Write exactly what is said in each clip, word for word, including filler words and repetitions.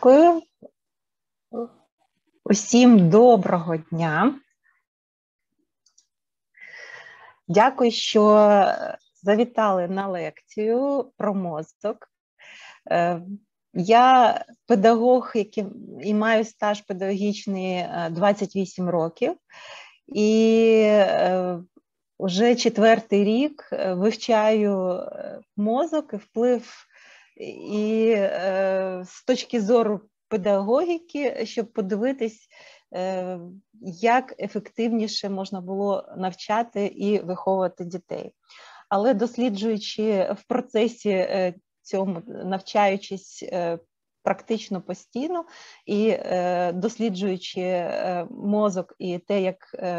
Дякую. Усім доброго дня. Дякую, що завітали на лекцію про мозок. Я педагог, який і маю стаж педагогічний двадцять вісім років. І вже четвертий рік вивчаю мозок і вплив і з точки зору педагогіки, щоб подивитись, як ефективніше можна було навчати і виховувати дітей. Але досліджуючи в процесі цьому, навчаючись практично постійно і досліджуючи мозок і те, як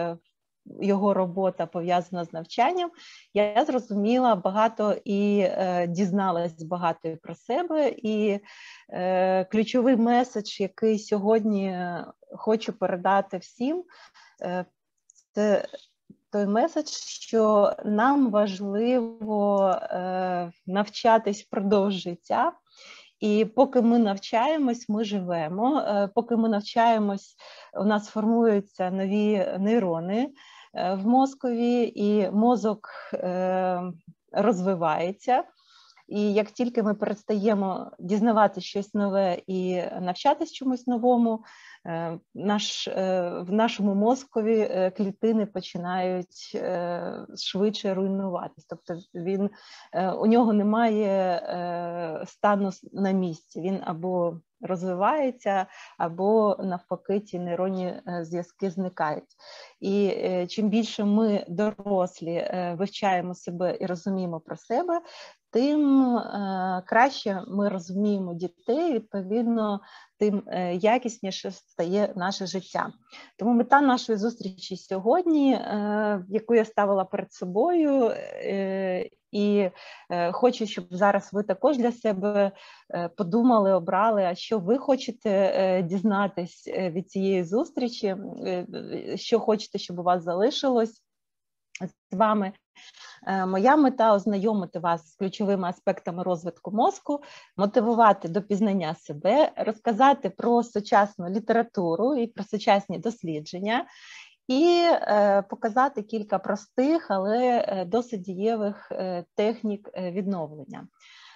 його робота пов'язана з навчанням, я зрозуміла багато і е, дізналась багато і про себе. І е, ключовий меседж, який сьогодні хочу передати всім, е, це той меседж, що нам важливо е, навчатись впродовж життя. І поки ми навчаємось, ми живемо. Е, поки ми навчаємось, у нас формуються нові нейрони в мозкові, і мозок е, розвивається. І як тільки ми перестаємо дізнавати щось нове і навчатись чомусь новому, е, наш, е, в нашому мозкові клітини починають е, швидше руйнуватись. Тобто він, е, у нього немає е, стану на місці. Він або розвивається, або навпаки ці нейронні зв'язки зникають. І е, чим більше ми, дорослі, е, вивчаємо себе і розуміємо про себе, тим е, краще ми розуміємо дітей, відповідно, тим е, якісніше стає наше життя. Тому мета нашої зустрічі сьогодні, е, яку я ставила перед собою, е, і е, хочу, щоб зараз ви також для себе е, подумали, обрали, а що ви хочете е, дізнатись від цієї зустрічі, е, що хочете, щоб у вас залишилось з вами. Моя мета – ознайомити вас з ключовими аспектами розвитку мозку, мотивувати до пізнання себе, розказати про сучасну літературу і про сучасні дослідження і показати кілька простих, але досить дієвих технік відновлення.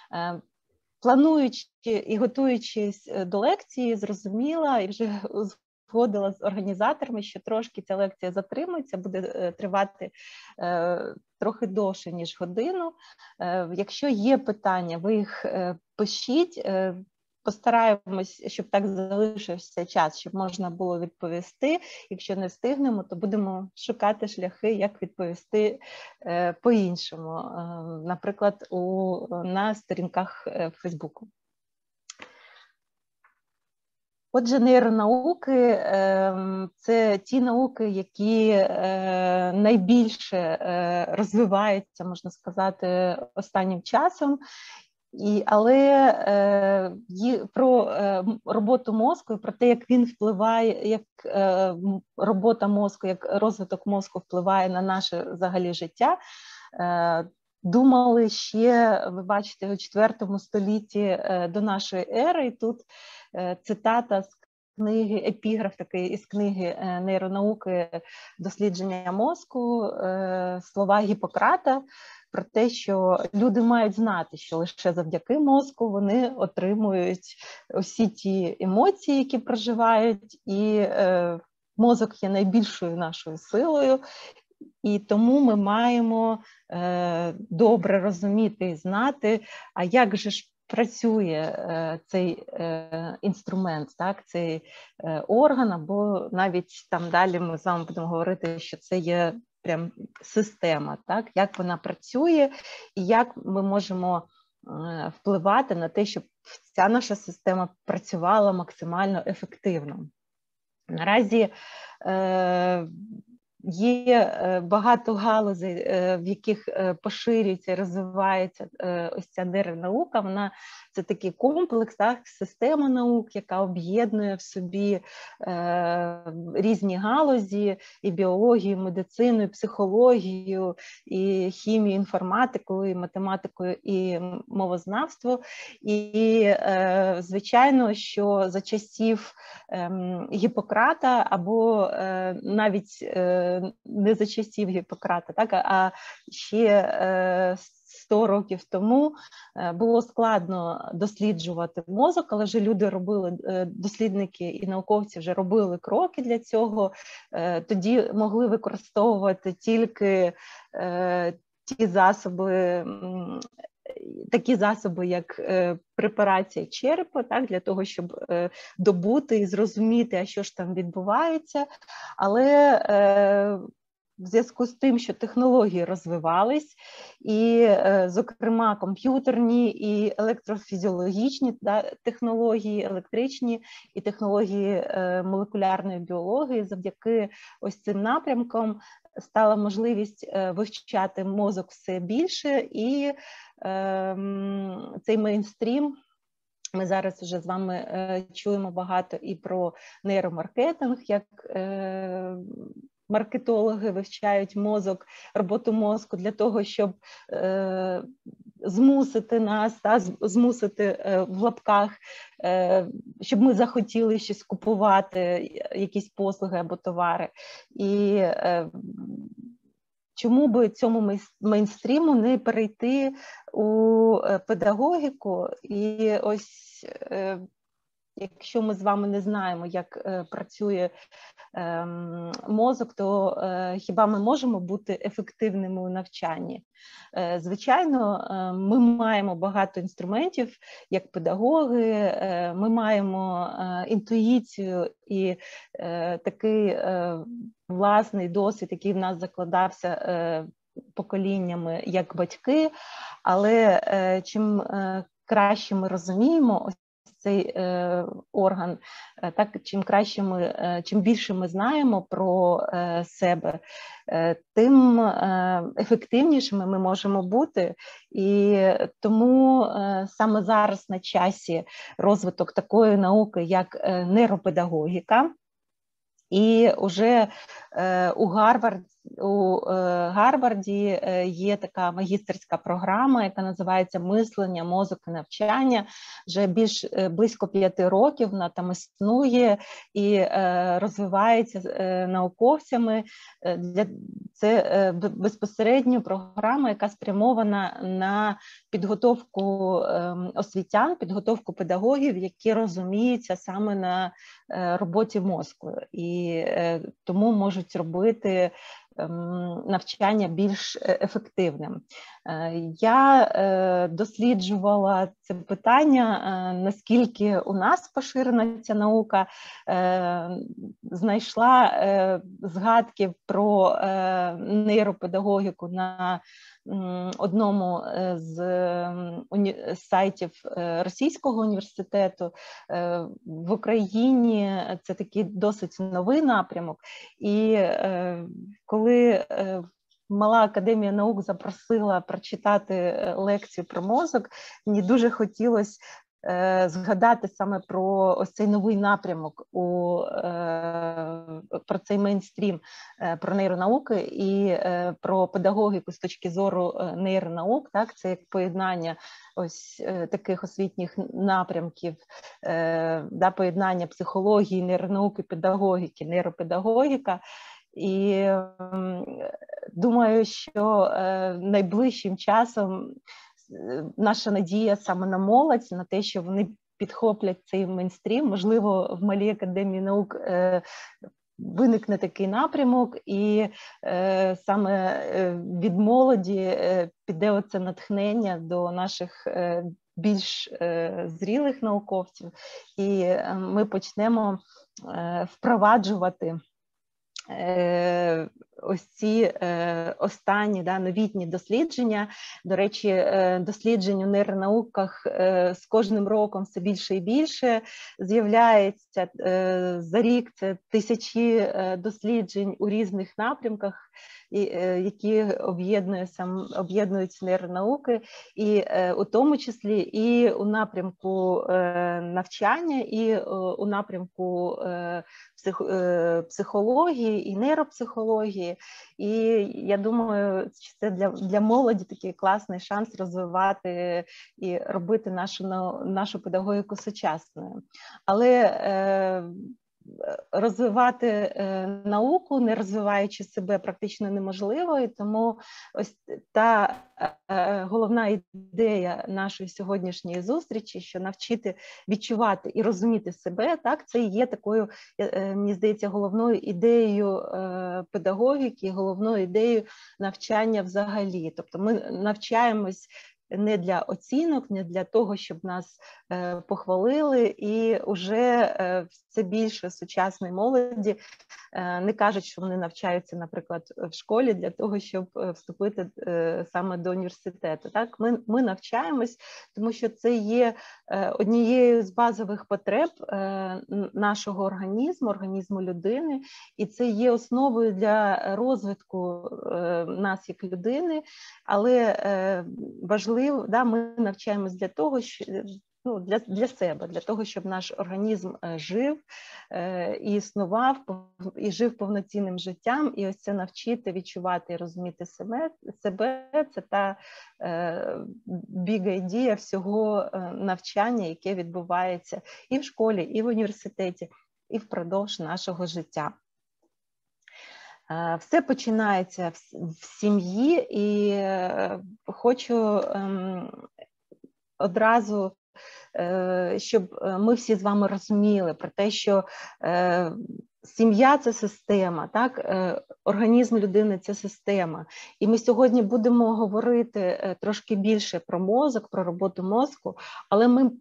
Плануючи і готуючись до лекції, зрозуміла і вже згодила з організаторами, що трошки ця лекція затримується, буде тривати е, трохи довше, ніж годину. Е, якщо є питання, ви їх е, пишіть, е, постараємось, щоб так залишився час, щоб можна було відповісти. Якщо не встигнемо, то будемо шукати шляхи, як відповісти е, по-іншому, е, наприклад, у, на сторінках е, Фейсбуку. Отже, нейронауки – це ті науки, які найбільше розвиваються, можна сказати, останнім часом. І, але е, про е, роботу мозку, про те, як він впливає, як е, робота мозку, як розвиток мозку впливає на наше взагалі життя, е, думали ще, ви бачите, у четвертому столітті е, до нашої ери. І тут е, цитата з книги, епіграф такий із книги е, нейронауки дослідження мозку, е, слова Гіппократа, про те, що люди мають знати, що лише завдяки мозку вони отримують усі ті емоції, які проживають, і е, мозок є найбільшою нашою силою, і тому ми маємо е, добре розуміти і знати, а як же ж працює е, цей е, інструмент, так, цей е, орган, або навіть там далі ми з вами будемо говорити, що це є прям система, так, як вона працює і як ми можемо е, впливати на те, щоб ця наша система працювала максимально ефективно. Наразі е, Є багато галузей, в яких поширюється, розвивається ось ця нейронаука. Вона це такий комплекс, так, система наук, яка об'єднує в собі різні галузі, і біологію, і медицину, і психологію, і хімію, інформатику, і математику, і мовознавство. І, звичайно, що за часів Гіппократа або навіть не за часів Гіппократа, так, а ще сто років тому було складно досліджувати мозок, але вже люди робили, дослідники і науковці вже робили кроки для цього, тоді могли використовувати тільки ті засоби, такі засоби, як препарація черепа, так, для того, щоб добути і зрозуміти, а що ж там відбувається. Але в зв'язку з тим, що технології розвивались, і, зокрема, комп'ютерні і електрофізіологічні, да, технології, електричні і технології молекулярної біології, завдяки ось цим напрямкам стала можливість вивчати мозок все більше, і е, цей мейнстрім, ми зараз вже з вами е, чуємо багато і про нейромаркетинг, як е, маркетологи вивчають мозок, роботу мозку для того, щоб е, змусити нас, та, змусити е, в лапках, е, щоб ми захотіли щось купувати, якісь послуги або товари. І е, чому би цьому мейнстріму не перейти у педагогіку? І ось, е, якщо ми з вами не знаємо, як е, працює е, мозок, то е, хіба ми можемо бути ефективними у навчанні? Е, звичайно, е, ми маємо багато інструментів, як педагоги, е, ми маємо е, інтуїцію і е, такий е, власний досвід, який в нас закладався е, поколіннями як батьки, але е, чим е, краще ми розуміємо ось цей е, орган, е, так, чим краще ми, е, чим більше ми знаємо про е, себе, е, тим е, ефективнішими ми можемо бути. І тому е, саме зараз на часі розвиток такої науки, як е, нейропедагогіка. І вже е, у Гарвард, у е, Гарварді е, є така магістерська програма, яка називається «Мислення, мозок і навчання». Вже більш е, близько п'яти років вона там існує і е, розвивається е, науковцями. Е, для, це е, безпосередньо програма, яка спрямована на підготовку е, освітян, підготовку педагогів, які розуміються саме на е, роботі мозку. І е, тому можуть робити навчання більш ефективним. Я досліджувала це питання, наскільки у нас поширена ця наука, знайшла згадки про нейропедагогіку на одному з сайтів Російського університету. В Україні це такий досить новий напрямок, і коли Мала академія наук запросила прочитати лекцію про мозок, мені дуже хотілося е, згадати саме про ось цей новий напрямок, у, е, про цей мейнстрім, е, про нейронауки і е, про педагогіку з точки зору нейронаук. Так? Це як поєднання ось е, таких освітніх напрямків, е, да, поєднання психології, нейронауки, педагогіки, нейропедагогіка. І думаю, що е, найближчим часом наша надія саме на молодь, на те, що вони підхоплять цей мейнстрім. Можливо, в Малій академії наук е, виникне такий напрямок, і е, саме від молоді е, піде оце натхнення до наших е, більш е, зрілих науковців, і е, ми почнемо е, впроваджувати ось ці останні, да, новітні дослідження. До речі, досліджень у нейронауках з кожним роком все більше і більше з'являється. За рік це тисячі досліджень у різних напрямках, які об'єднуються нейронауки, і у тому числі і у напрямку навчання, і у напрямку психології і нейропсихології. І я думаю, що це для, для молоді такий класний шанс розвивати і робити нашу, нашу педагогіку сучасною. Але е, розвивати е, науку, не розвиваючи себе, практично неможливо, і тому ось та е, головна ідея нашої сьогоднішньої зустрічі, що навчити відчувати і розуміти себе, так, це є такою, е, мені здається, головною ідеєю е, педагогіки, головною ідеєю навчання взагалі. Тобто ми навчаємось не для оцінок, не для того, щоб нас е, похвалили, і вже е, все більше сучасної молоді е, не кажуть, що вони навчаються, наприклад, в школі для того, щоб вступити е, саме до університету. Так? Ми, ми навчаємось, тому що це є е, однією з базових потреб е, нашого організму, організму людини, і це є основою для розвитку е, нас як людини, але е, важливо, Да, ми навчаємось для того, що, ну, для, для себе, для того, щоб наш організм жив е, і існував, і жив повноцінним життям, і ось це навчити відчувати і розуміти себе, себе це та е, біга ідея всього навчання, яке відбувається і в школі, і в університеті, і впродовж нашого життя. Все починається в сім'ї, і хочу одразу, щоб ми всі з вами розуміли про те, що сім'я – це система, так? Організм людини – це система. І ми сьогодні будемо говорити трошки більше про мозок, про роботу мозку, але ми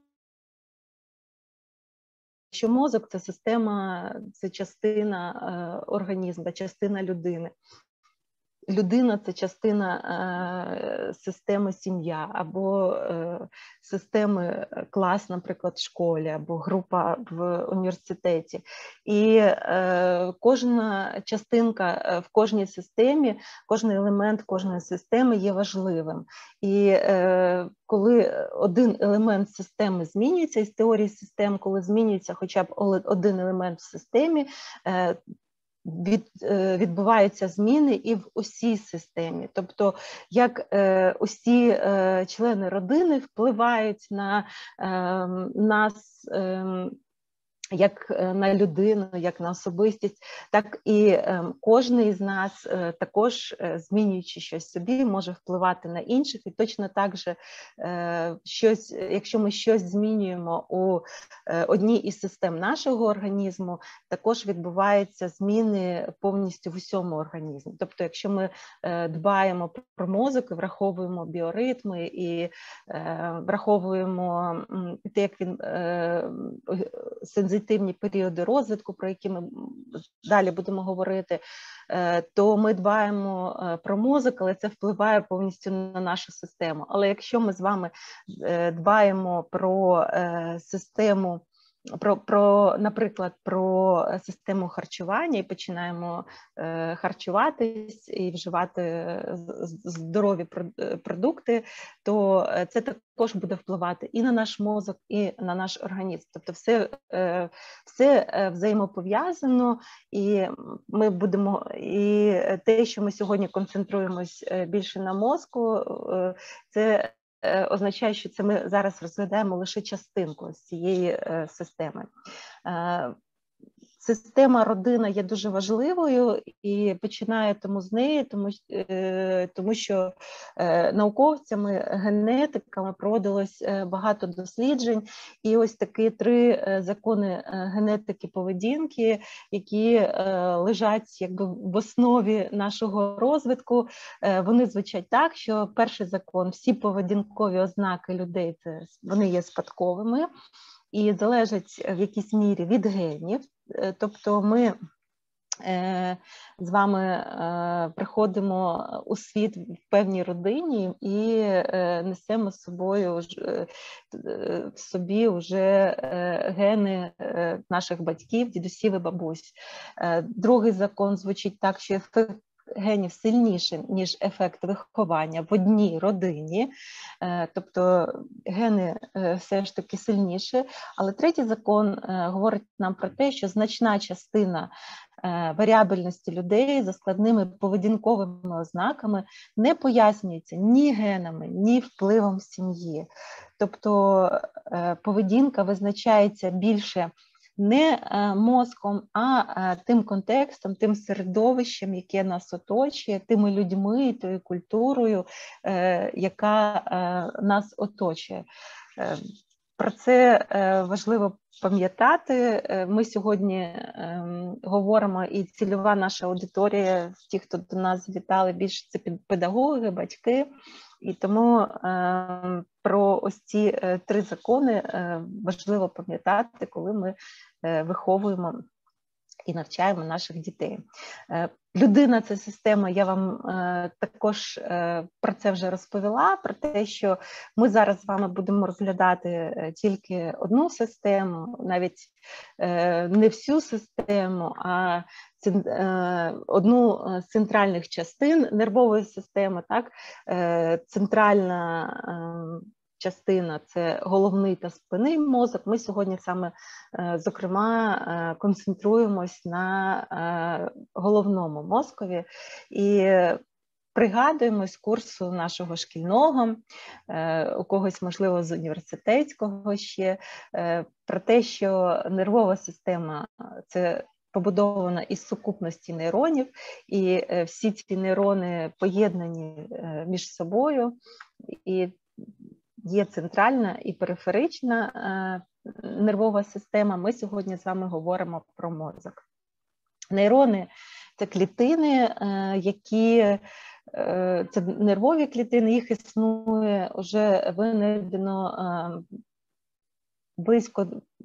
що мозок – це система, це частина е, організму, частина людини. Людина – це частина е, системи сім'я, або е, системи клас, наприклад, в школі, або група в університеті. І е, кожна частинка в кожній системі, кожен елемент кожної системи є важливим. І е, коли один елемент системи змінюється, із теорії систем, коли змінюється хоча б один елемент в системі, е, Від, відбуваються зміни і в усій системі. Тобто, як е, усі е, члени родини впливають на е, нас, е, як на людину, як на особистість, так і е, кожен із нас, е, також е, змінюючи щось собі, може впливати на інших. І точно так же, е, щось, якщо ми щось змінюємо у е, одній із систем нашого організму, також відбуваються зміни повністю в усьому організмі. Тобто, якщо ми е, дбаємо про мозок, враховуємо біоритми і е, враховуємо те, як він е, сензитивний, періоди розвитку, про які ми далі будемо говорити, то ми дбаємо про мозок, але це впливає повністю на нашу систему. Але якщо ми з вами дбаємо про систему, Про, про, наприклад, про систему харчування і починаємо е, харчуватись і вживати здорові продукти, то це також буде впливати і на наш мозок, і на наш організм. Тобто все, е, все взаємопов'язано, і ми будемо, і те, що ми сьогодні концентруємось більше на мозку, е, це означає, що це ми зараз розглядаємо лише частинку з цієї е, системи. Е, Система родина є дуже важливою, і починаю тому з неї, тому, е, тому що е, науковцями, генетиками проводилось е, багато досліджень, і ось такі три е, закони генетики поведінки, які е, лежать якби в основі нашого розвитку, е, вони звучать так, що перший закон – всі поведінкові ознаки людей, це, вони є спадковими і залежать в якійсь мірі від генів. Тобто ми з вами приходимо у світ в певній родині і несемо з собою в собі вже гени наших батьків, дідусів і бабусь. Другий закон звучить так, що ефект генів сильніше, ніж ефект виховання в одній родині, тобто гени все ж таки сильніші. Але третій закон говорить нам про те, що значна частина варіабельності людей за складними поведінковими ознаками не пояснюється ні генами, ні впливом сім'ї. Тобто поведінка визначається більше не мозком, а тим контекстом, тим середовищем, яке нас оточує, тими людьми, тою культурою, яка нас оточує. Про це важливо пам'ятати. Ми сьогодні говоримо, і цільова наша аудиторія, ті, хто до нас завітали, більше це педагоги, батьки. І тому про ось ці три закони важливо пам'ятати, коли ми виховуємо і навчаємо наших дітей. Людина – це система, я вам також про це вже розповіла, про те, що ми зараз з вами будемо розглядати тільки одну систему, навіть не всю систему, а одну з центральних частин нервової системи, так? Центральна частина – це головний та спинний мозок. Ми сьогодні саме, зокрема, концентруємось на головному мозкові і пригадуємо з курсу нашого шкільного, у когось, можливо, з університетського ще, про те, що нервова система – це побудована із сукупності нейронів, і всі ці нейрони поєднані між собою, і є центральна і периферична нервова система. Ми сьогодні з вами говоримо про мозок. Нейрони – це клітини, які, це нервові клітини, їх існує вже винайдено близько,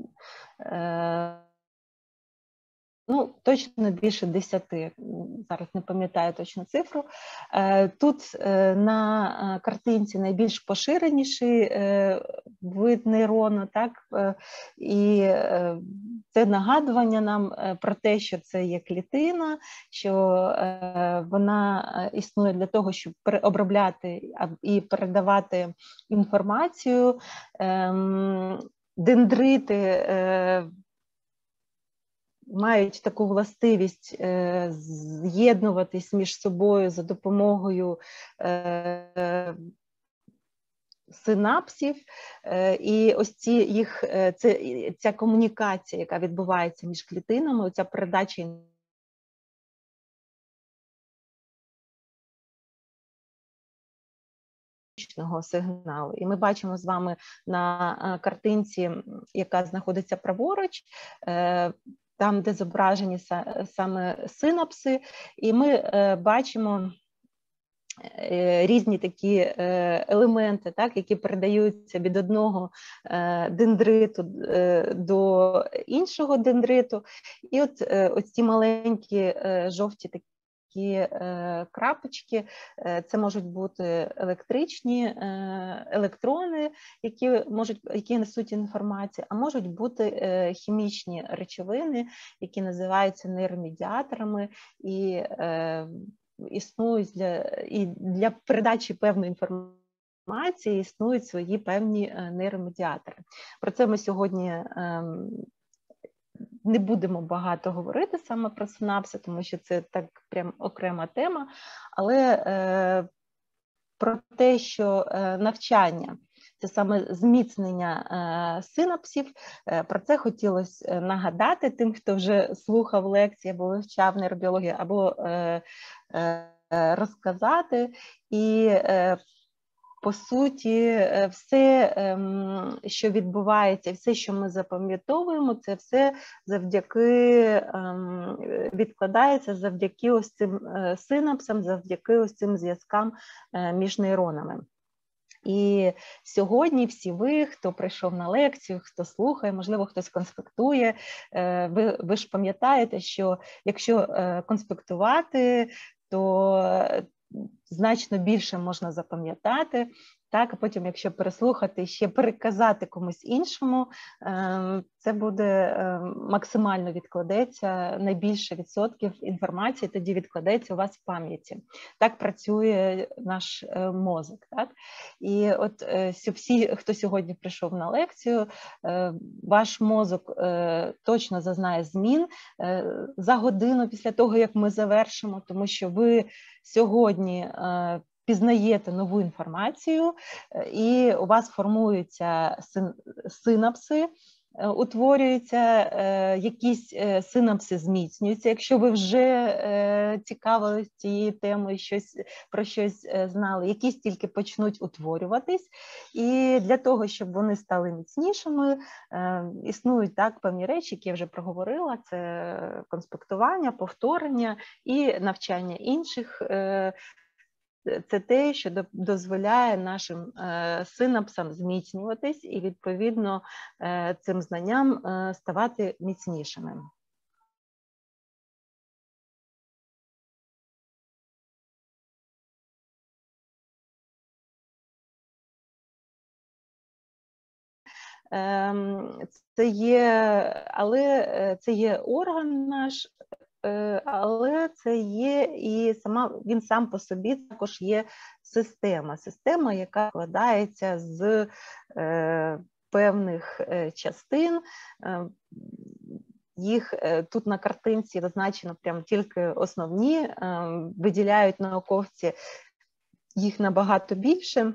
ну, точно більше десяти, зараз не пам'ятаю точну цифру. Тут на картинці найбільш поширеніший вид нейрону, так, і це нагадування нам про те, що це є клітина, що вона існує для того, щоб обробляти і передавати інформацію. Дендрити мають таку властивість е, з'єднуватись між собою за допомогою е, синапсів, е, і ось ці їх, е, це, ця комунікація, яка відбувається між клітинами, ця передача сигналу. І ми бачимо з вами на картинці, яка знаходиться праворуч, е, там, де зображені саме синапси, і ми бачимо різні такі елементи, так, які передаються від одного дендриту до іншого дендриту. І от ось ці маленькі жовті такі Такі крапочки, це можуть бути електричні електрони, які можуть, які несуть інформацію, а можуть бути хімічні речовини, які називаються нейромедіаторами і існують для, і для передачі певної інформації існують свої певні нейромедіатори. Про це ми сьогодні не будемо багато говорити саме про синапси, тому що це так прям окрема тема, але е, про те, що е, навчання – це саме зміцнення е, синапсів, е, про це хотілося нагадати тим, хто вже слухав лекції або вивчав нейробіологію, або е, е, розказати і е, по суті, все, що відбувається, все, що ми запам'ятовуємо, це все завдяки, відкладається завдяки ось цим синапсам, завдяки ось цим зв'язкам між нейронами. І сьогодні всі ви, хто прийшов на лекцію, хто слухає, можливо, хтось конспектує, ви, ви ж пам'ятаєте, що якщо конспектувати, то значно більше можна запам'ятати. Так, а потім, якщо переслухати, ще переказати комусь іншому, це буде максимально відкладеться, найбільше відсотків інформації тоді відкладеться у вас в пам'яті. Так працює наш мозок. Так? І от всі, хто сьогодні прийшов на лекцію, ваш мозок точно зазнає змін за годину після того, як ми завершимо, тому що ви сьогодні пізнаєте нову інформацію, і у вас формуються синапси, утворюються, якісь синапси зміцнюються. Якщо ви вже цікавились цією темою, щось, про щось знали, якісь тільки почнуть утворюватись. І для того, щоб вони стали міцнішими, існують так певні речі, які я вже проговорила, це конспектування, повторення і навчання інших. Це те, що дозволяє нашим синапсам зміцнюватись і, відповідно, цим знанням ставати міцнішими. Це є, але це є орган наш, але це є і сама, він сам по собі також є система. Система, яка складається з е, певних частин. Їх тут на картинці зазначено прям тільки основні, виділяють науковці їх набагато більше,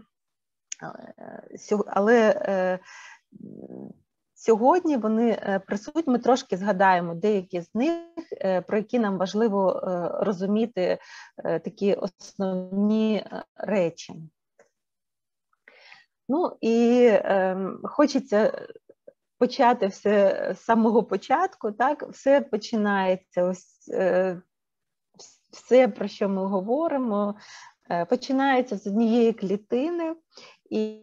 але сьогодні вони присутні, ми трошки згадаємо деякі з них, про які нам важливо розуміти такі основні речі. Ну і е, хочеться почати все з самого початку, так? Все починається, ось е, все, про що ми говоримо, е, починається з однієї клітини, і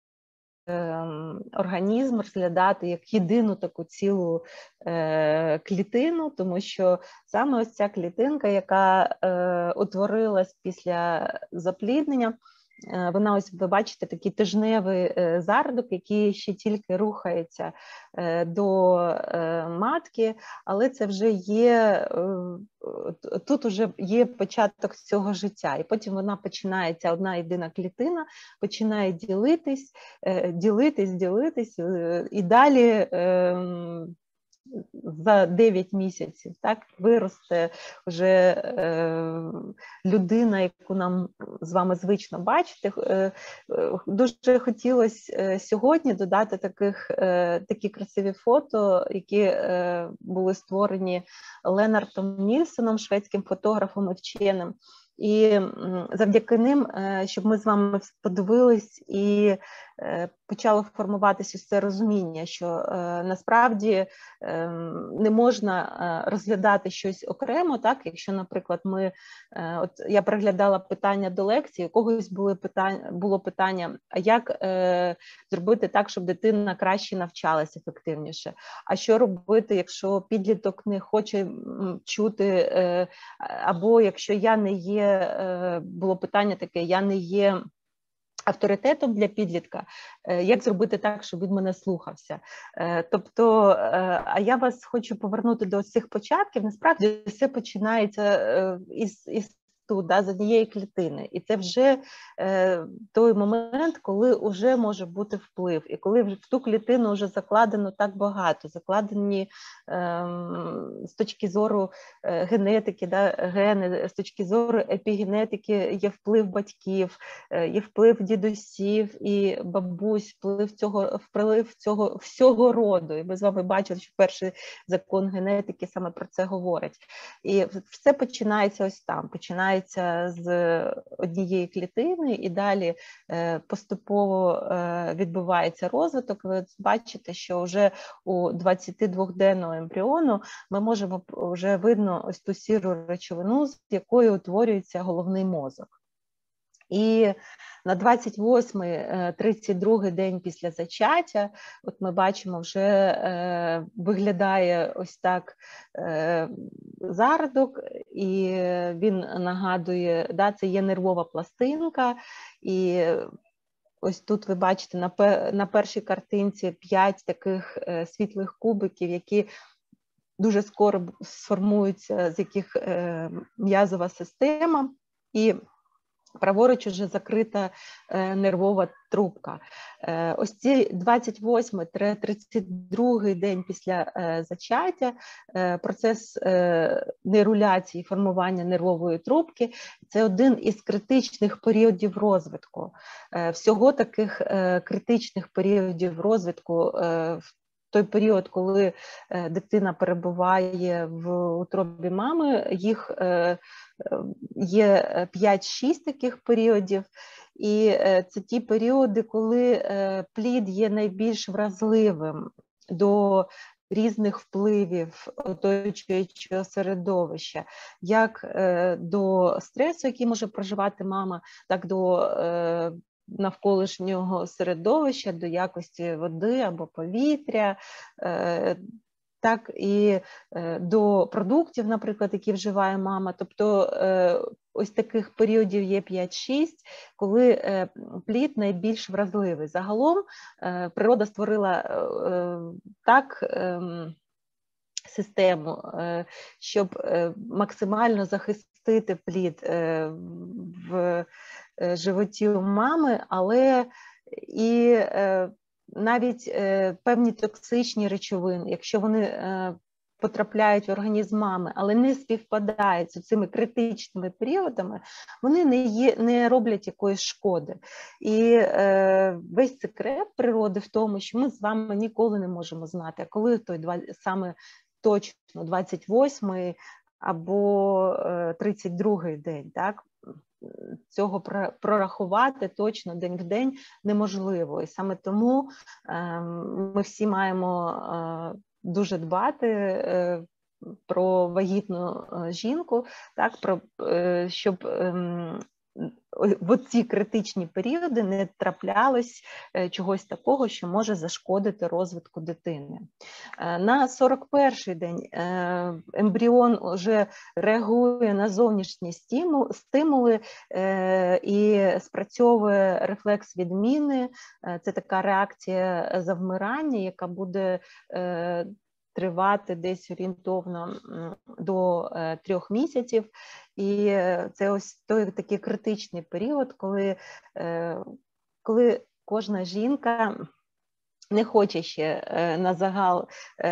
організм розглядати як єдину таку цілу е, клітину, тому що саме ось ця клітинка, яка е, утворилась після запліднення, е, вона ось, ви бачите, такий тижневий е, зародок, який ще тільки рухається е, до е, матки, але це вже є, е, тут вже є початок цього життя, і потім вона починається, одна єдина клітина, починає ділитись, ділитись, ділитись, і далі за дев'ять місяців так, виросте вже людина, яку нам з вами звично бачити. Дуже хотілося сьогодні додати таких, такі красиві фото, які були створені Ленартом Нільсоном, шведським фотографом і вченим. І завдяки ним, щоб ми з вами подивились і почало формуватися це розуміння, що насправді не можна розглядати щось окремо, так, якщо, наприклад, ми, от я переглядала питання до лекції, у когось були питання, було питання, а як зробити так, щоб дитина краще навчалася ефективніше, а що робити, якщо підліток не хоче чути, або якщо я не є, було питання таке, я не є авторитетом для підлітка, як зробити так, щоб він мене слухався. Тобто, а я вас хочу повернути до цих початків, насправді все починається із, із тут, да, з однієї клітини. І це вже е, той момент, коли вже може бути вплив, і коли в ту клітину вже закладено так багато, закладені е, з точки зору е, генетики, да, гени, з точки зору епігенетики є вплив батьків, е, є вплив дідусів і бабусь, вплив цього, вплив цього всього роду. І ми з вами бачили, що перший закон генетики саме про це говорить. І все починається ось там, починається з однієї клітини, і далі поступово відбувається розвиток. Ви бачите, що вже у двадцятидвохденного ембріону ми можемо, вже видно ось ту сіру речовину, з якої утворюється головний мозок. І на двадцять восьмий - тридцять другий день після зачаття, от ми бачимо, вже е, виглядає ось так е, зародок, і він нагадує, да, це є нервова пластинка, і ось тут ви бачите на, на першій картинці п'ять таких е, світлих кубиків, які дуже скоро сформуються, з яких е, м'язова система, і праворуч уже закрита е, нервова трубка. Е, ось ці двадцять восьмий - тридцять другий день після е, зачаття, е, процес е, нейруляції, формування нервової трубки – це один із критичних періодів розвитку. Е, всього таких е, критичних періодів розвитку е, в той період, коли е, дитина перебуває в утробі мами, їх е, є п'ять-шість таких періодів, і це ті періоди, коли плід є найбільш вразливим до різних впливів оточуючого середовища, як до стресу, який може проживати мама, так до навколишнього середовища, до якості води або повітря, так і до продуктів, наприклад, які вживає мама. Тобто ось таких періодів є п'ять-шість, коли плід найбільш вразливий. Загалом природа створила так систему, щоб максимально захистити плід в животі у мами, але і навіть е, певні токсичні речовини, якщо вони е, потрапляють в організм мами, але не співпадають з цими критичними періодами, вони не, є, не роблять якоїсь шкоди. І е, весь секрет природи в тому, що ми з вами ніколи не можемо знати, а коли той два, саме точно двадцять восьмий або е, тридцять другий день, так? Цього прорахувати точно день в день неможливо. І саме тому е, ми всі маємо е, дуже дбати е, про вагітну жінку, так, про, е, щоб е, в ці критичні періоди не траплялось чогось такого, що може зашкодити розвитку дитини. На сорок перший день ембріон вже реагує на зовнішні стимули і спрацьовує рефлекс відміни. Це така реакція завмирання, яка буде тривати десь орієнтовно до трьох місяців. І це ось той такий критичний період, коли, коли кожна жінка не хоче ще на загал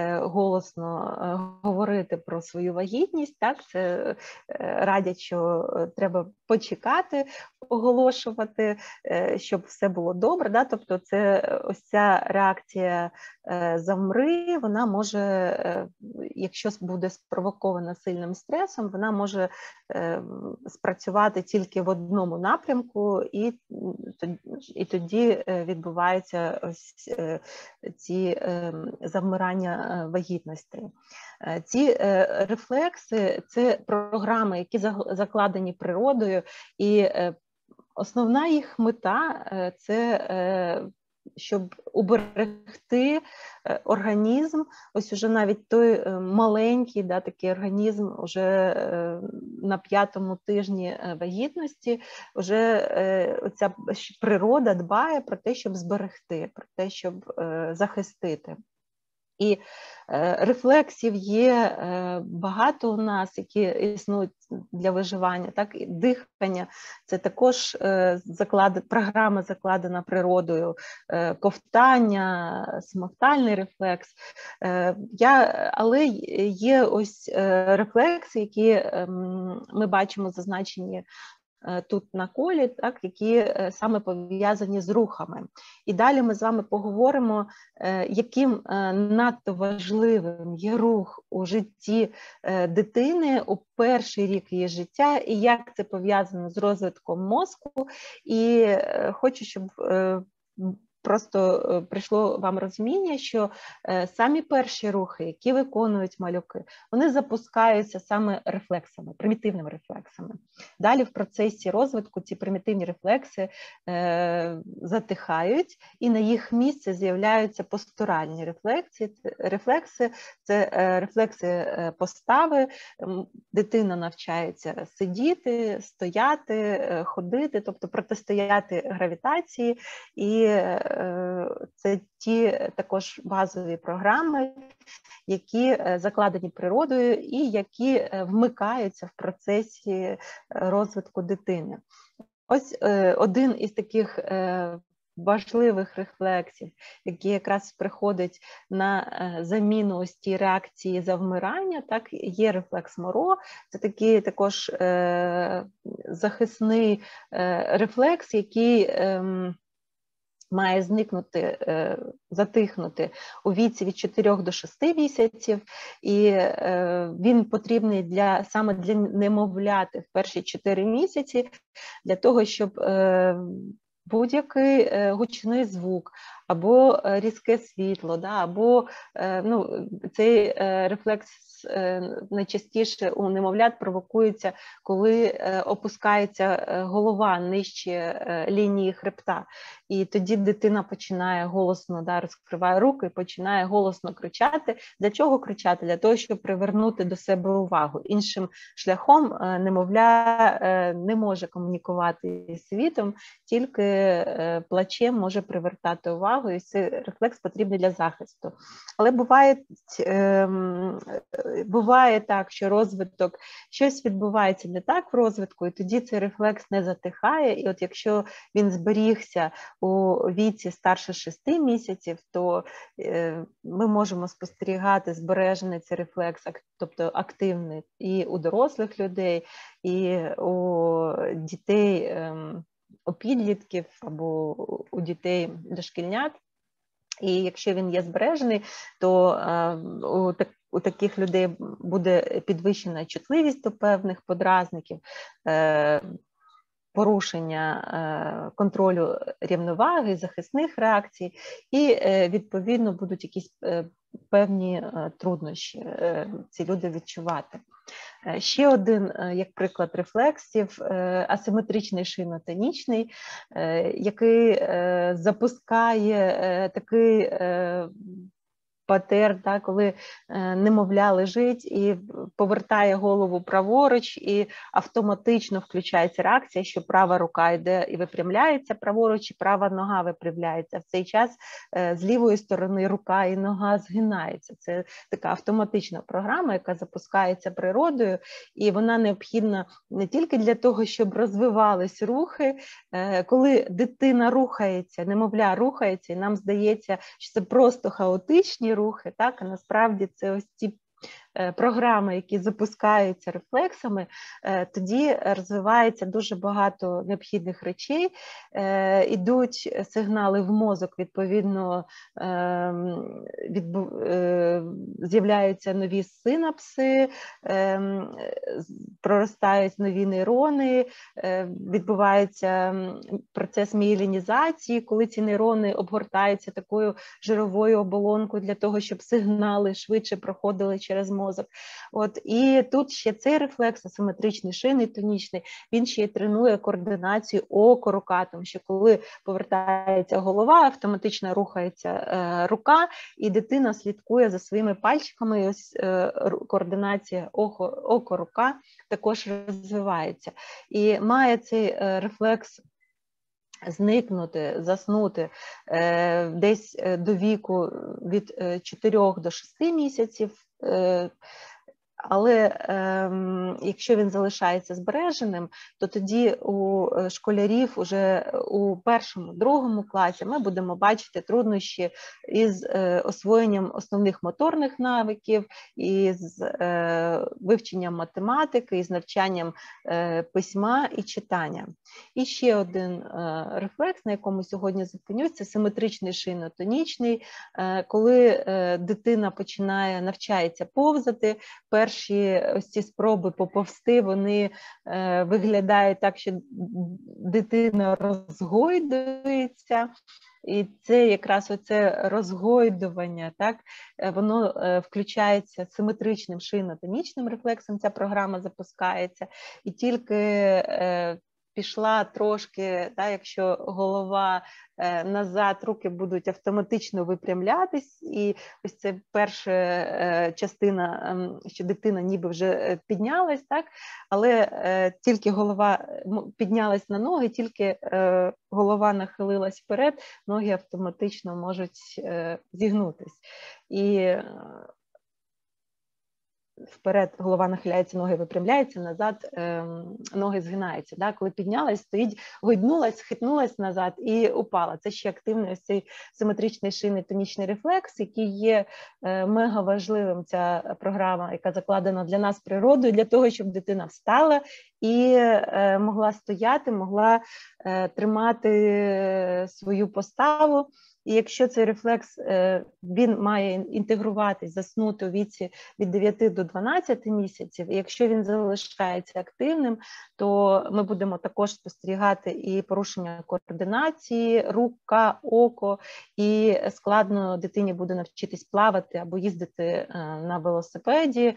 голосно говорити про свою вагітність, так, це радять, що треба почекати, оголошувати, щоб все було добре, да? Тобто це ось ця реакція завмри, вона може, якщо буде спровокована сильним стресом, вона може спрацювати тільки в одному напрямку, і, і тоді відбувається ось ці завмирання вагітності. Ці рефлекси – це програми, які закладені природою, і основна їх мета – це щоб уберегти організм, ось уже навіть той маленький, да, такий організм уже на п'ятому тижні вагітності, вже ця природа дбає про те, щоб зберегти, про те, щоб захистити. І рефлексів є багато у нас, які існують для виживання. Так? І дихання – це також заклад... програма, закладена природою, ковтання, смоктальний рефлекс. Я... Але є ось рефлекси, які ми бачимо зазначені тут на колі, так, які саме пов'язані з рухами. І далі ми з вами поговоримо, яким надто важливим є рух у житті дитини у перший рік її життя, і як це пов'язано з розвитком мозку. І хочу, щоб просто прийшло вам розуміння, що самі перші рухи, які виконують малюки, вони запускаються саме рефлексами, примітивними рефлексами. Далі в процесі розвитку ці примітивні рефлекси е, затихають, і на їх місце з'являються постуральні рефлекси. Рефлекси – це е, рефлекси е, постави. Дитина навчається сидіти, стояти, е, ходити, тобто протистояти гравітації. І е, це ті також базові програми, які закладені природою і які вмикаються в процесі розвитку дитини. Ось один із таких важливих рефлексів, який якраз приходить на заміну ось тій реакції завмирання, так, є рефлекс Моро. Це такий також захисний рефлекс, який має зникнути, затихнути у віці від чотирьох до шести місяців, і він потрібний для, саме для немовляти в перші чотири місяці, для того, щоб будь-який гучний звук, або різке світло, да, або ну, цей рефлекс найчастіше у немовлят провокується, коли опускається голова нижче лінії хребта. І тоді дитина починає голосно, да, розкриває руки, починає голосно кричати. Для чого кричати? Для того, щоб привернути до себе увагу. Іншим шляхом немовля не може комунікувати зі світом, тільки плачем може привертати увагу, і цей рефлекс потрібний для захисту. Але буває, буває так, що розвиток, щось відбувається не так в розвитку, і тоді цей рефлекс не затихає, і от якщо він зберігся у віці старше шести місяців, то ми можемо спостерігати збережений цей рефлекс, тобто активний і у дорослих людей, і у дітей, у підлітків або у дітей дошкільнят. І якщо він є збережений, то у так у таких людей буде підвищена чутливість до певних подразників, порушення контролю рівноваги, захисних реакцій, і, відповідно, будуть якісь певні труднощі ці люди відчувати. Ще один, як приклад рефлексів, асиметричний шинотонічний, який запускає такий патерн, так, коли немовля лежить і повертає голову праворуч, і автоматично включається реакція, що права рука йде і випрямляється праворуч, і права нога випрямляється. В цей час з лівої сторони рука і нога згинаються. Це така автоматична програма, яка запускається природою, і вона необхідна не тільки для того, щоб розвивались рухи. Коли дитина рухається, немовля рухається, і нам здається, що це просто хаотичні рухи, так, а насправді це ось ці програми, які запускаються рефлексами, тоді розвивається дуже багато необхідних речей, ідуть сигнали в мозок, відповідно з'являються нові синапси, проростають нові нейрони, відбувається процес мієлінізації, коли ці нейрони обгортаються такою жировою оболонкою для того, щоб сигнали швидше проходили через мозок. Мозок. От, і тут ще цей рефлекс, асиметричний, шинний, тонічний, він ще й тренує координацію око-рука, тому що коли повертається голова, автоматично рухається е, рука, і дитина слідкує за своїми пальчиками, і ось е, координація око-рука також розвивається. І має цей е, рефлекс зникнути, заснути е, десь до віку від чотирьох до шести місяців, е, але е, якщо він залишається збереженим, то тоді у школярів уже у першому, другому класі ми будемо бачити труднощі із е, освоєнням основних моторних навиків, із е, вивченням математики, із навчанням е, письма і читання. І ще один е, рефлекс, на якому сьогодні зупинюсь, це симетричний шинотонічний, е, коли е, дитина починає, навчається повзати. Перші ось ці спроби поповзти, вони е, виглядають так, що дитина розгойдується, І це якраз оце розгойдування, так, воно включається симетричним шийно-тонічним рефлексом, ця програма запускається, і тільки пішла трошки, так, якщо голова е, назад, руки будуть автоматично випрямлятись, і ось це перша е, частина, е, що дитина ніби вже піднялась, так, але е, тільки голова піднялась на ноги, тільки е, голова нахилилась вперед, ноги автоматично можуть е, зігнутись. І вперед голова нахиляється, ноги випрямляються, назад е, ноги згинаються. Да? Коли піднялась, стоїть, гойднулась, хитнулась назад і упала. Це ще активний ось цей симетричний шийний тонічний рефлекс, який є е, мега важливим, ця програма, яка закладена для нас природою, для того, щоб дитина встала і е, могла стояти, могла е, тримати свою поставу. І якщо цей рефлекс, він має інтегруватись, заснути у віці від дев'яти до дванадцяти місяців, і якщо він залишається активним, то ми будемо також спостерігати і порушення координації, рука, око, і складно дитині буде навчитись плавати або їздити на велосипеді.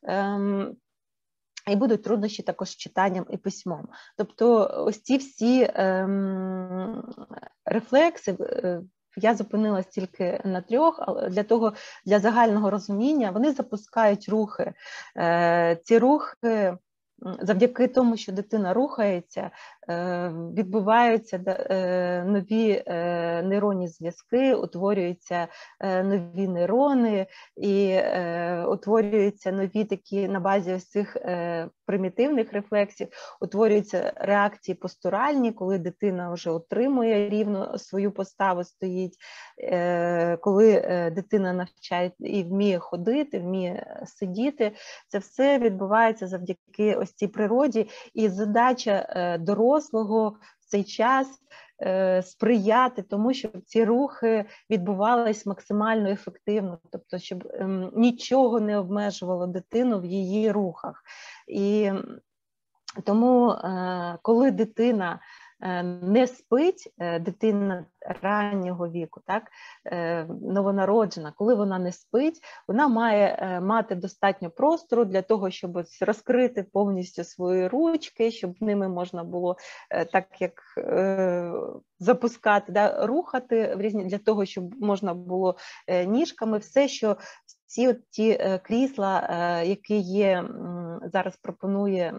І будуть труднощі також з читанням і письмом. Тобто ось ці всі ем, рефлекси, я зупинилась тільки на трьох, але для того, для загального розуміння, вони запускають рухи. Е, ці рухи, завдяки тому, що дитина рухається, відбуваються нові нейронні зв'язки, утворюються нові нейрони і утворюються нові такі на базі ось цих примітивних рефлексів, утворюються реакції постуральні, коли дитина вже отримує рівно свою поставу, стоїть, коли дитина навчає і вміє ходити, вміє сидіти. Це все відбувається завдяки ось цій природі, і задача дорослого в цей час сприяти тому, щоб ці рухи відбувались максимально ефективно, тобто щоб нічого не обмежувало дитину в її рухах. І тому, коли дитина не спить, дитина раннього віку, так, новонароджена, коли вона не спить, вона має мати достатньо простору для того, щоб розкрити повністю свої ручки, щоб ними можна було так, як запускати, да, рухати в різні, для того, щоб можна було ніжками, все, що всі от ті крісла, які є, зараз пропонує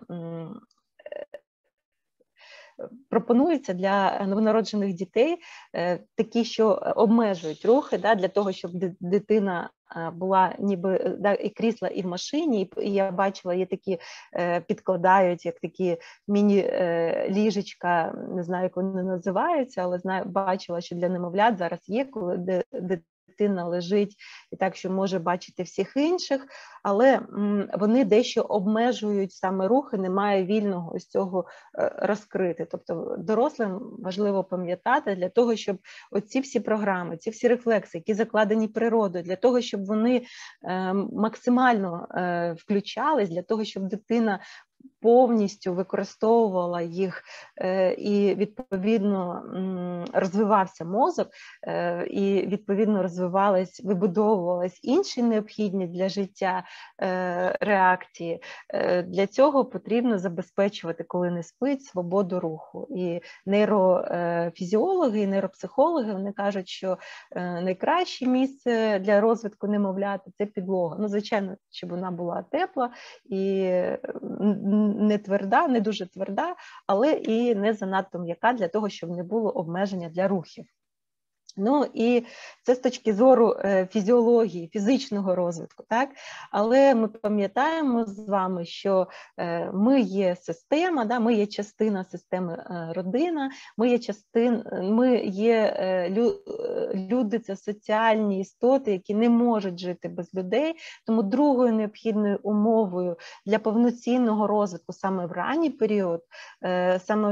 пропонуються для новонароджених дітей, такі, що обмежують рухи, да, для того, щоб дитина була ніби, да, і крісла, і в машині, і я бачила, є такі, підкладають, як такі міні-ліжечка, не знаю, як вони називаються, але знаю, бачила, що для немовлят зараз є, коли дитина лежить і так, що може бачити всіх інших, але вони дещо обмежують саме рухи, немає вільного ось цього розкрити. Тобто дорослим важливо пам'ятати для того, щоб оці всі програми, ці всі рефлекси, які закладені природою, для того, щоб вони максимально включались, для того, щоб дитина повністю використовувала їх і, відповідно, розвивався мозок, і, відповідно, розвивались, вибудовувались інші необхідні для життя реакції. Для цього потрібно забезпечувати, коли не спить, свободу руху. І нейрофізіологи, і нейропсихологи, вони кажуть, що найкраще місце для розвитку немовляти – це підлога. Ну, звичайно, щоб вона була тепла і не тверда, не дуже тверда, але і не занадто м'яка для того, щоб не було обмеження для рухів. Ну і це з точки зору фізіології, фізичного розвитку, так? Але ми пам'ятаємо з вами, що ми є система, да? Ми є частина системи родина, ми є, частин, ми є люди, це соціальні істоти, які не можуть жити без людей, тому другою необхідною умовою для повноцінного розвитку саме в ранній період, саме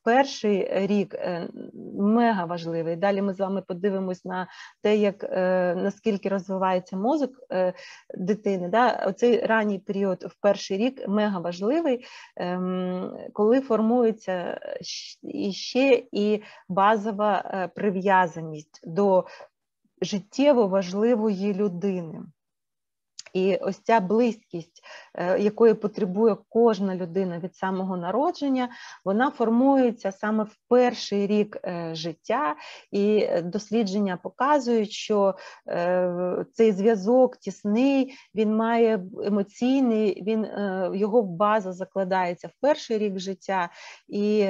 перший рік мега важливий. Далі ми з вами подивимось на те, як, наскільки розвивається мозок дитини. Да? Оцей ранній період в перший рік мега важливий, коли формується ще і базова прив'язаність до життєво важливої людини. І ось ця близькість, якої потребує кожна людина від самого народження, вона формується саме в перший рік життя, і дослідження показують, що цей зв'язок тісний, він має емоційний, він, його база закладається в перший рік життя, і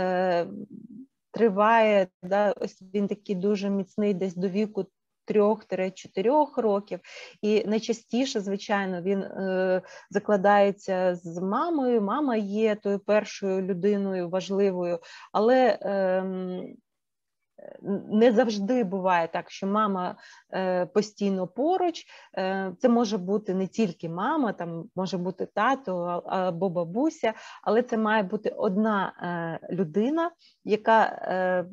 триває, да, ось він такий дуже міцний десь до віку трьох-чотирьох років, і найчастіше, звичайно, він е, закладається з мамою, мама є тою першою людиною важливою, але е, не завжди буває так, що мама е, постійно поруч, е, це може бути не тільки мама, там може бути тато або бабуся, але це має бути одна е, людина, яка е,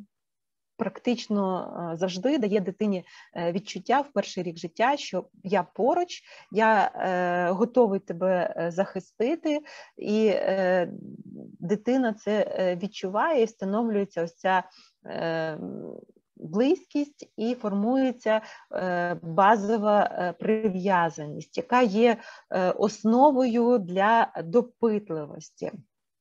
практично завжди дає дитині відчуття в перший рік життя, що я поруч, я е, готовий тебе захистити, і е, дитина це відчуває, і встановлюється ось ця е, близькість, і формується е, базова е, прив'язаність, яка є е, основою для допитливості.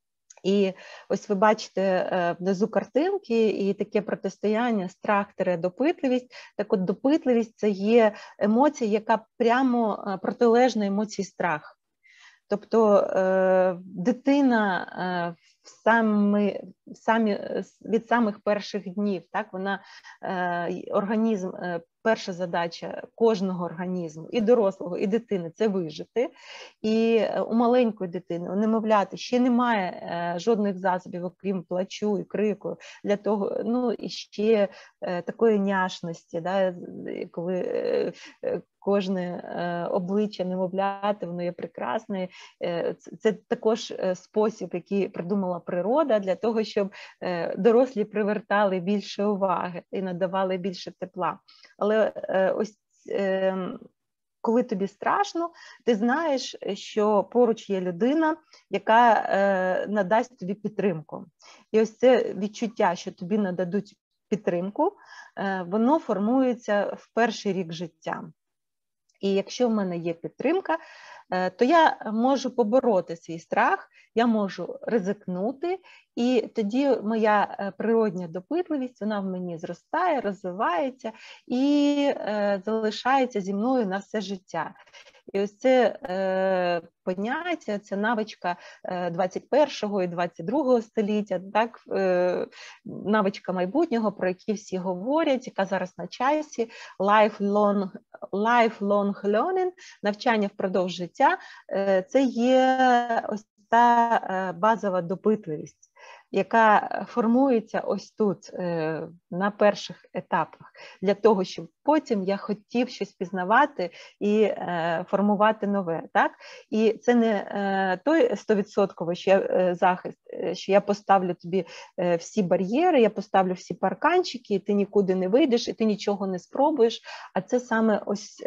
І ось ви бачите внизу картинки і таке протистояння страх-допитливість. Так от допитливість – це є емоція, яка прямо протилежна емоції страх. Тобто е, дитина е, в самі, в самі, від самих перших днів, так, вона, е, організм, е, перша задача кожного організму, і дорослого, і дитини – це вижити. І у маленької дитини, у немовляти, ще немає е, жодних засобів, окрім плачу і крику, для того, ну, і ще е, такої няшності, да, коли е, е, кожне е, обличчя немовляти, воно є прекрасне. Е, це, це також спосіб, який придумала природа для того, щоб е, дорослі привертали більше уваги і надавали більше тепла. Але е, ось е, коли тобі страшно, ти знаєш, що поруч є людина, яка е, надасть тобі підтримку. І ось це відчуття, що тобі нададуть підтримку, е, воно формується в перший рік життя. І якщо в мене є підтримка, то я можу побороти свій страх, я можу ризикнути, і тоді моя природня допитливість, вона в мені зростає, розвивається і е, залишається зі мною на все життя. І ось це е, поняття, ця навичка двадцять першого і двадцять другого століття, так, е, навичка майбутнього, про які всі говорять, яка зараз на часі, lifelong, lifelong learning, навчання впродовж життя, е, це є ось та базова допитливість, яка формується ось тут, на перших етапах, для того, щоб потім я хотів щось пізнавати і формувати нове. Так? І це не той стовідсотковий захист, що я поставлю тобі всі бар'єри, я поставлю всі парканчики, і ти нікуди не вийдеш, і ти нічого не спробуєш, а це саме ось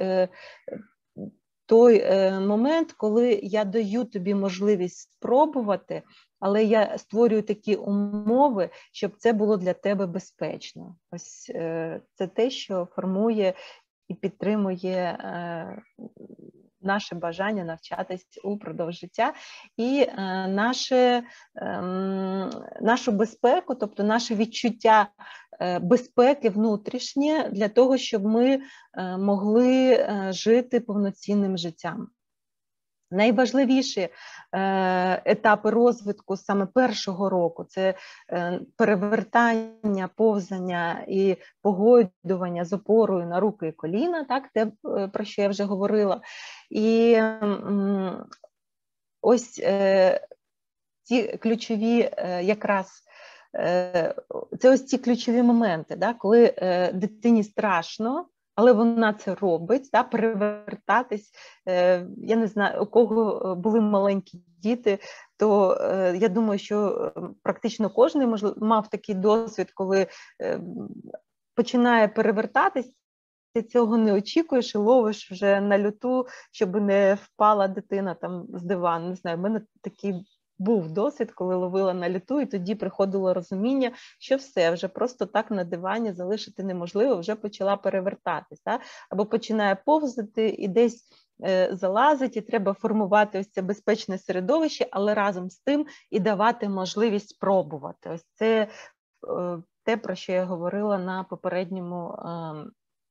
той е, момент, коли я даю тобі можливість спробувати, але я створюю такі умови, щоб це було для тебе безпечно. Ось е, це те, що формує і підтримує е, наше бажання навчатись упродовж життя і е, наше, е, нашу безпеку, тобто наше відчуття е, безпеки внутрішнє для того, щоб ми е, могли е, жити повноцінним життям. Найважливіші е, етапи розвитку саме першого року – це е, перевертання, повзання і погойдування з опорою на руки і коліна, так, те, про що я вже говорила. І е, ось е, ці ключові е, якраз е, це ось ці ключові моменти, да, коли е, дитині страшно, але вона це робить, да, перевертатись. Я не знаю, у кого були маленькі діти, то я думаю, що практично кожен, можливо, мав такий досвід, коли починає перевертатись, ти цього не очікуєш і ловиш вже на люту, щоб не впала дитина там з дивану. Не знаю, в мене такий був досвід, коли ловила на люту, і тоді приходило розуміння, що все, вже просто так на дивані залишити неможливо, вже почала перевертатись, да? Або починає повзати і десь е, залазить, і треба формувати ось це безпечне середовище, але разом з тим і давати можливість спробувати. Ось це е, те, про що я говорила на попередньому е,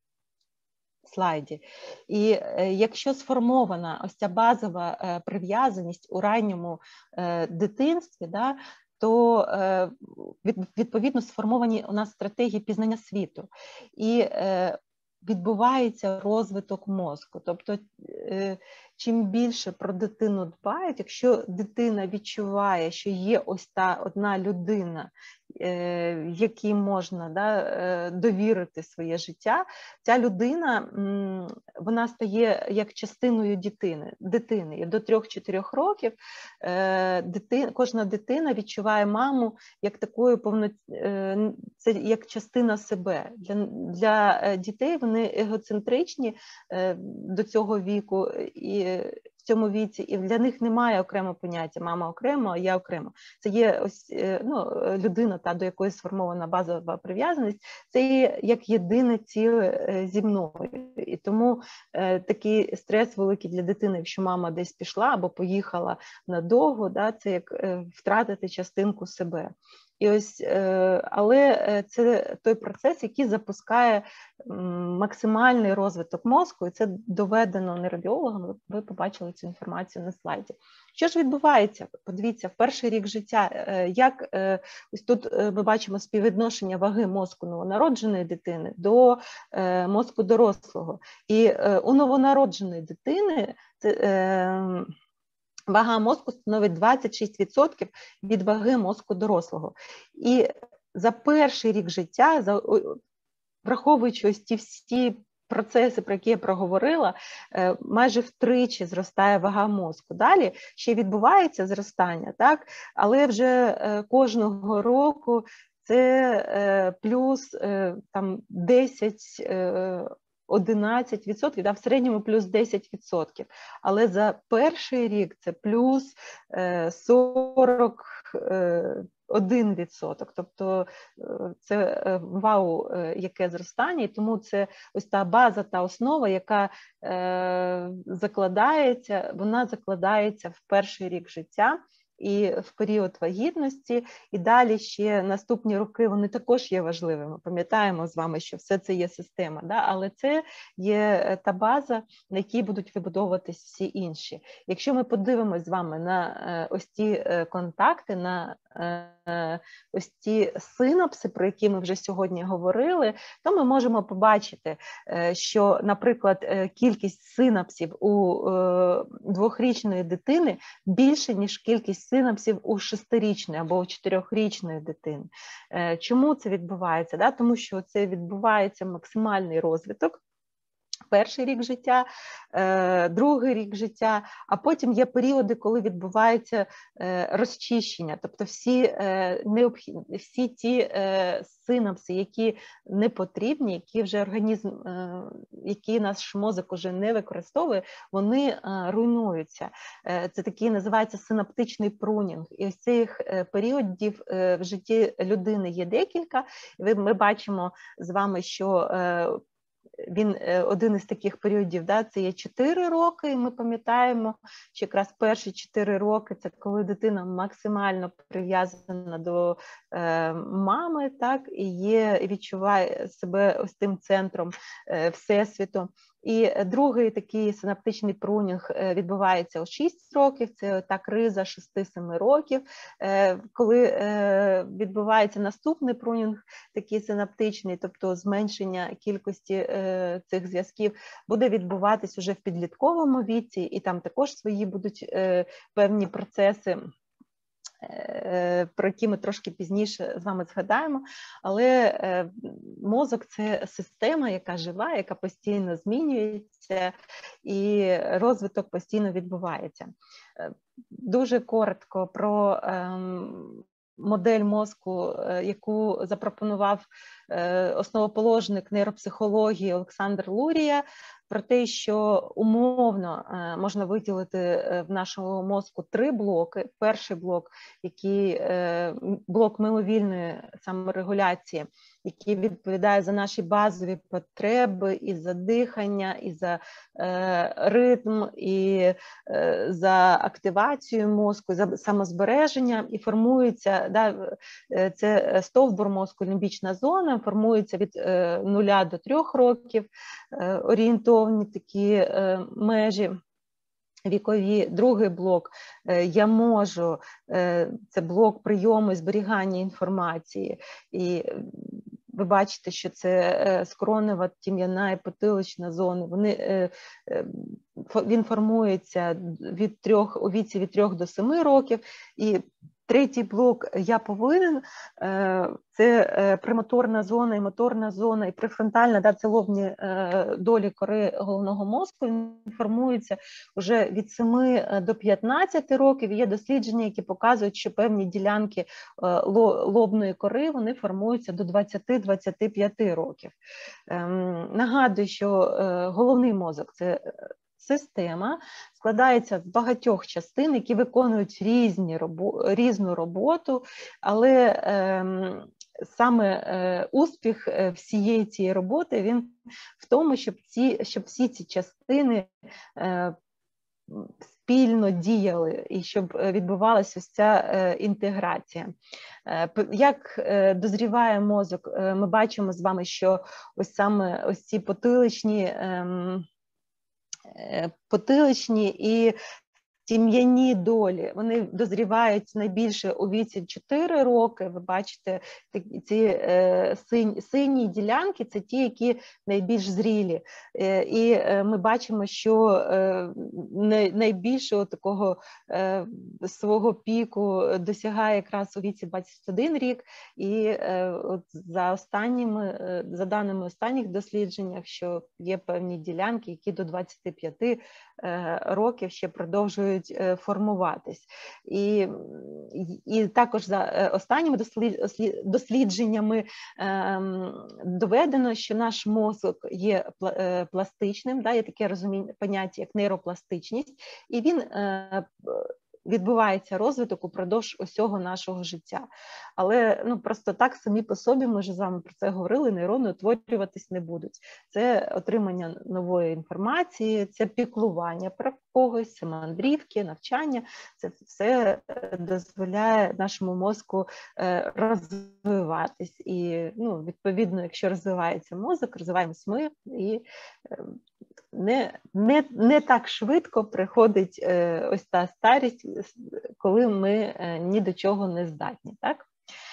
слайді. І е, якщо сформована ось ця базова е, прив'язаність у ранньому е, дитинстві, да, то е, від, відповідно сформовані у нас стратегії пізнання світу. І е, відбувається розвиток мозку. Тобто, е, чим більше про дитину дбають, якщо дитина відчуває, що є ось та одна людина, е, якій можна, да, довірити своє життя, ця людина, вона стає як частиною дитини. дитини. І до трьох-чотирьох років е, дитина, кожна дитина відчуває маму як такою повно, е, це як частина себе. Для, для дітей вони егоцентричні е, до цього віку, і в цьому віці, і для них немає окремого поняття мама окремо, а я окремо. Це є ось, ну, людина, та, до якої сформована базова прив'язаність, це є як єдине ціле зі мною. І тому е, такий стрес великий для дитини, якщо мама десь пішла або поїхала надовго, да, це як е, втратити частинку себе. І ось, е, але це той процес, який запускає максимальний розвиток мозку, і це доведено нейробіологами, ви побачили цю інформацію на слайді. Що ж відбувається? Подивіться, в перший рік життя, як ось тут ми бачимо співвідношення ваги мозку новонародженої дитини до мозку дорослого. І у новонародженої дитини це вага мозку становить двадцять шість відсотків від ваги мозку дорослого. І за перший рік життя, за, враховуючи ось ті всі процеси, про які я проговорила, майже втричі зростає вага мозку. Далі ще відбувається зростання, так? Але вже кожного року це плюс там десять одинадцять відсотків, да, в середньому плюс десять відсотків. Але за перший рік це плюс сорок один відсоток. Тобто це вау, яке зростання, і тому це ось та база, та основа, яка е, закладається, вона закладається в перший рік життя, і в період вагітності, і далі ще наступні роки, вони також є важливими. Пам'ятаємо з вами, що все це є система, да? Але це є та база, на якій будуть вибудовуватись всі інші. Якщо ми подивимось з вами на ось ті контакти, на ось ті синапси, про які ми вже сьогодні говорили, то ми можемо побачити, що, наприклад, кількість синапсів у двохрічної дитини більше, ніж кількість синапсів у шестирічної або у чотирьохрічної дитини. Чому це відбувається? Да? Тому що це відбувається максимальний розвиток. Перший рік життя, другий рік життя, а потім є періоди, коли відбувається розчищення, тобто всі, необхідні, всі ті синапси, які не потрібні, які вже організм, які наш мозок уже не використовує, вони руйнуються. Це такий називається синаптичний прунінг. І ось цих періодів в житті людини є декілька. Ми бачимо з вами, що він один із таких періодів, да, це є чотири роки, і ми пам'ятаємо, що якраз перші чотири роки – це коли дитина максимально прив'язана до е, мами, так, і є, відчуває себе ось тим центром е, Всесвіту. І другий такий синаптичний прунінг відбувається у шість років, це та криза шести-семи років, коли відбувається наступний прунінг, такий синаптичний, тобто зменшення кількості цих зв'язків, буде відбуватись уже в підлітковому віці, і там також свої будуть певні процеси про які ми трошки пізніше з вами згадаємо. Але мозок – це система, яка жива, яка постійно змінюється, і розвиток постійно відбувається. Дуже коротко про модель мозку, яку запропонував основоположник нейропсихології Олександр Лурія, про те, що умовно можна виділити в нашому мозку три блоки. Перший блок, який блок мимовільної саморегуляції, який відповідає за наші базові потреби і за дихання, і за ритм, і за активацію мозку, за самозбереження, і формується, да, це стовбур мозку, лімбічна зона, формується від нуля до трьох років, орієнтовно такі межі вікові. Другий блок «Я можу» – це блок прийому і зберігання інформації. І ви бачите, що це скронева, тім'яна і потилична зони. Вони, він формується від трьох, у віці від трьох до семи років. І третій блок «Я повинен» – це премоторна зона і моторна зона, і префронтальна, да, це лобні долі кори головного мозку, формуються вже від семи до п'ятнадцяти років. Є дослідження, які показують, що певні ділянки лобної кори, вони формуються до двадцяти-двадцяти п'яти років. Нагадую, що головний мозок – це система, складається з багатьох частин, які виконують різні робо, різну роботу, але е, саме е, успіх всієї цієї роботи, він в тому, щоб, ці, щоб всі ці частини е, спільно діяли і щоб відбувалася ось ця е, інтеграція. Е, як е, дозріває мозок, е, ми бачимо з вами, що ось саме ось ці потиличні е, потиличні і тім'яні долі, вони дозрівають найбільше у віці чотири роки. Ви бачите, ці е, сині, сині ділянки – це ті, які найбільш зрілі. Е, і е, ми бачимо, що е, найбільшого такого е, свого піку досягає якраз у віці двадцять один рік. І е, от за останніми, е, за даними останніх дослідженнях, що є певні ділянки, які до двадцяти п'яти е, років ще продовжують формуватись. І, і також за останніми дослідженнями доведено, що наш мозок є пластичним, да, є таке розуміння, поняття, як нейропластичність, і він відбувається розвиток упродовж усього нашого життя. Але ну, просто так самі по собі, ми вже з вами про це говорили, нейрони утворюватись не будуть. Це отримання нової інформації, це піклування про когось, це мандрівки, навчання. Це все дозволяє нашому мозку розвиватись. І ну, відповідно, якщо розвивається мозок, розвиваємось ми, і не, не, не так швидко приходить е, ось та старість, коли ми е, ні до чого не здатні. Так?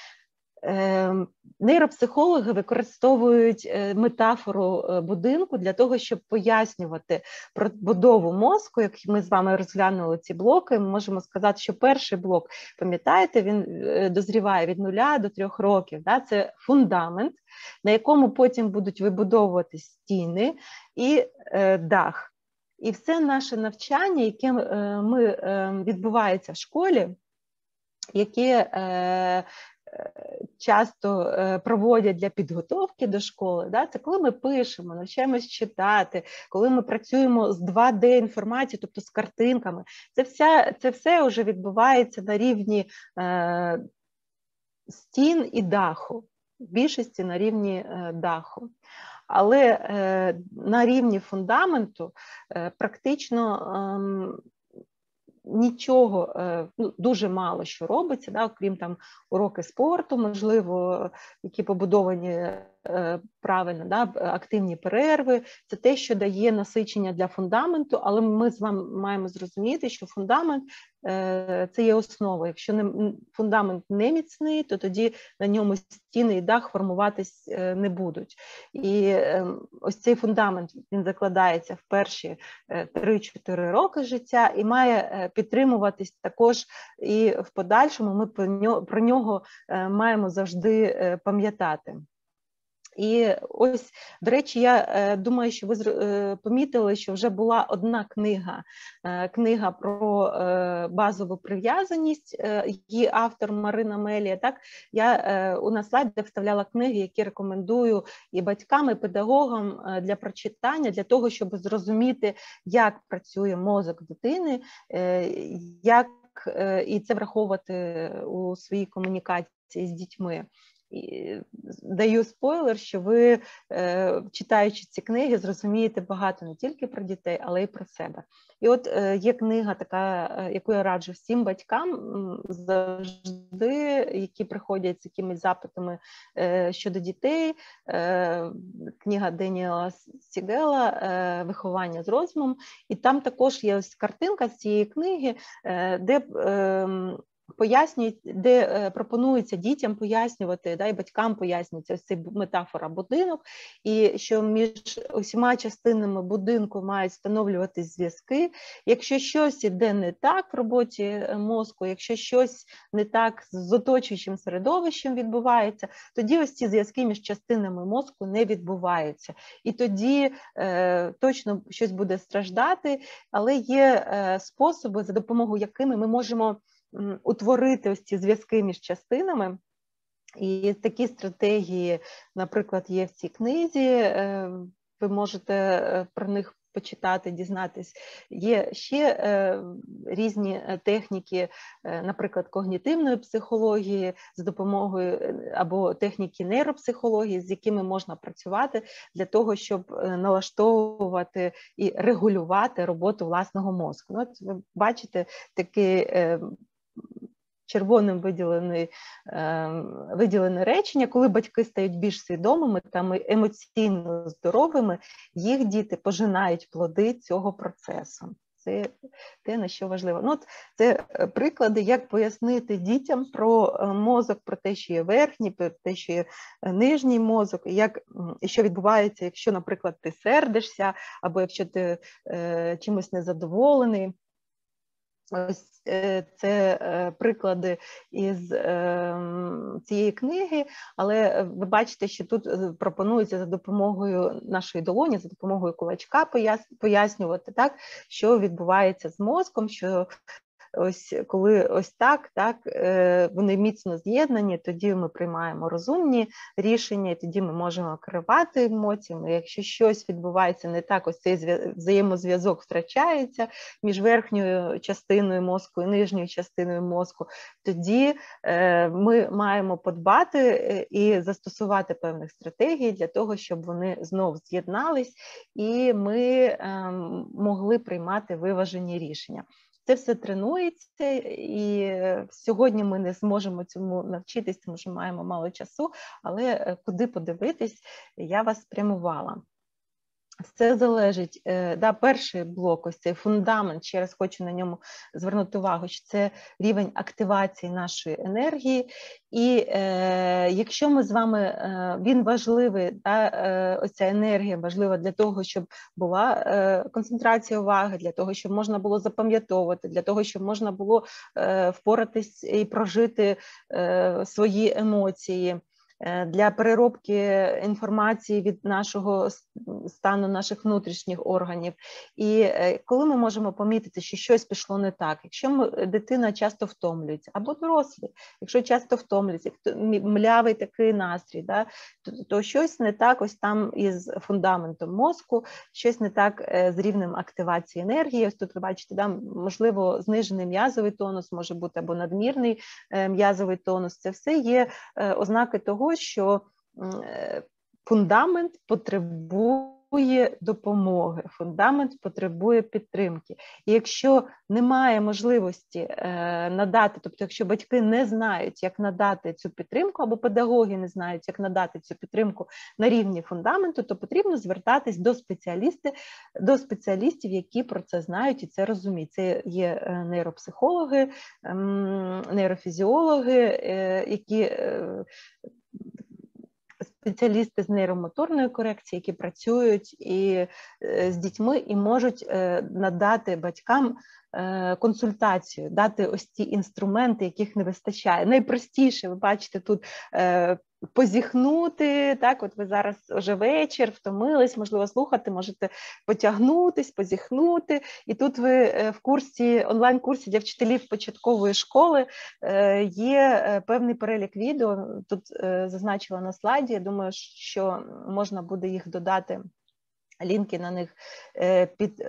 Е, нейропсихологи використовують е, метафору е, будинку для того, щоб пояснювати про будову мозку. Як ми з вами розглянули ці блоки, ми можемо сказати, що перший блок, пам'ятаєте, він е, дозріває від нуля до трьох років. Да? Це фундамент, на якому потім будуть вибудовуватись стіни і е, дах. І все наше навчання, яке е, ми, е, відбувається в школі, яке е, часто е, проводять для підготовки до школи, да? Це коли ми пишемо, навчаємось читати, коли ми працюємо з два де інформацією, тобто з картинками. Це, вся, це все вже відбувається на рівні е, стін і даху. В більшості на рівні е, даху. Але е, на рівні фундаменту е, практично е, нічого, е, ну, дуже мало що робиться, да, окрім там уроки спорту, можливо, які побудовані правильно, да, активні перерви, це те, що дає насичення для фундаменту, але ми з вами маємо зрозуміти, що фундамент – це є основа. Якщо не, фундамент не міцний, то тоді на ньому стіни і дах формуватись не будуть. І ось цей фундамент, він закладається в перші три-чотири роки життя і має підтримуватись також і в подальшому. Ми про нього, про нього маємо завжди пам'ятати. І ось, до речі, я думаю, що ви помітили, що вже була одна книга, книга про базову прив'язаність, її автор Марина Мелія. Так? Я у на слайдах вставляла книги, які рекомендую і батькам, і педагогам для прочитання, для того, щоб зрозуміти, як працює мозок дитини, як і це враховувати у своїй комунікації з дітьми. І даю спойлер, що ви, читаючи ці книги, зрозумієте багато не тільки про дітей, але й про себе. І от є книга така, яку я раджу всім батькам завжди, які приходять з якимись запитами щодо дітей. Книга Деніела Сігела «Виховання з розумом». І там також є ось картинка з цієї книги, де пояснюють, де пропонується дітям пояснювати, да, і батькам пояснюється ось ця метафора будинок, і що між усіма частинами будинку мають встановлюватись зв'язки. Якщо щось іде не так в роботі мозку, якщо щось не так з оточуючим середовищем відбувається, тоді ось ці зв'язки між частинами мозку не відбуваються. І тоді е, точно щось буде страждати, але є е, способи, за допомогою якими ми можемо утворити ось ці зв'язки між частинами. І такі стратегії, наприклад, є в цій книзі, ви можете про них почитати, дізнатись. Є ще різні техніки, наприклад, когнітивної психології за допомогою, або техніки нейропсихології, з якими можна працювати для того, щоб налаштовувати і регулювати роботу власного мозку. Ну, от ви бачите такий червоним виділене, виділене речення, коли батьки стають більш свідомими та емоційно здоровими, їх діти пожинають плоди цього процесу. Це те, на що важливо. Ну, от це приклади, як пояснити дітям про мозок, про те, що є верхній, про те, що є нижній мозок, і як, і що відбувається, якщо, наприклад, ти сердишся, або якщо ти е, чимось незадоволений. Ось це приклади із цієї книги, але ви бачите, що тут пропонується за допомогою нашої долоні, за допомогою кулачка пояснювати, так, що відбувається з мозком, що ось коли ось так, так, вони міцно з'єднані, тоді ми приймаємо розумні рішення, і тоді ми можемо керувати емоціями. Якщо щось відбувається не так, ось цей взаємозв'язок втрачається між верхньою частиною мозку і нижньою частиною мозку, тоді ми маємо подбати і застосувати певних стратегій для того, щоб вони знов з'єднались і ми могли приймати виважені рішення. Це все тренується, і сьогодні ми не зможемо цьому навчитись, тому що маємо мало часу, але куди подивитись, я вас спрямувала. Все залежить, да, перший блок, ось цей фундамент, ще раз хочу на ньому звернути увагу, що це рівень активації нашої енергії, і е, якщо ми з вами, е, він важливий, да, е, ось ця енергія важлива для того, щоб була е, концентрація уваги, для того, щоб можна було запам'ятовувати, для того, щоб можна було е, впоратись і прожити е, свої емоції, для переробки інформації від нашого стану, наших внутрішніх органів. І коли ми можемо помітити, що щось пішло не так, якщо ми, дитина часто втомлюється, або дорослі, якщо часто втомлюється, млявий такий настрій, да, то, то щось не так ось там із фундаментом мозку, щось не так з рівнем активації енергії. Ось тут ви бачите, да, можливо, знижений м'язовий тонус, може бути або надмірний м'язовий тонус. Це все є ознаки того, що фундамент потребує допомоги, фундамент потребує підтримки. І якщо немає можливості е, надати, тобто якщо батьки не знають, як надати цю підтримку, або педагоги не знають, як надати цю підтримку на рівні фундаменту, то потрібно звертатись до спеціалістів, до спеціалістів, які про це знають і це розуміють. Це є нейропсихологи, нейрофізіологи, е, які е, спеціалісти з нейромоторної корекції, які працюють і з дітьми і можуть надати батькам консультацію, дати ось ці інструменти, яких не вистачає. Найпростіше, ви бачите, тут позіхнути, так, от ви зараз вже вечір, втомились, можливо, слухати, можете потягнутись, позіхнути, і тут ви в курсі, онлайн-курсі для вчителів початкової школи є певний перелік відео, тут зазначила на слайді, я думаю, що можна буде їх додати, лінки на них під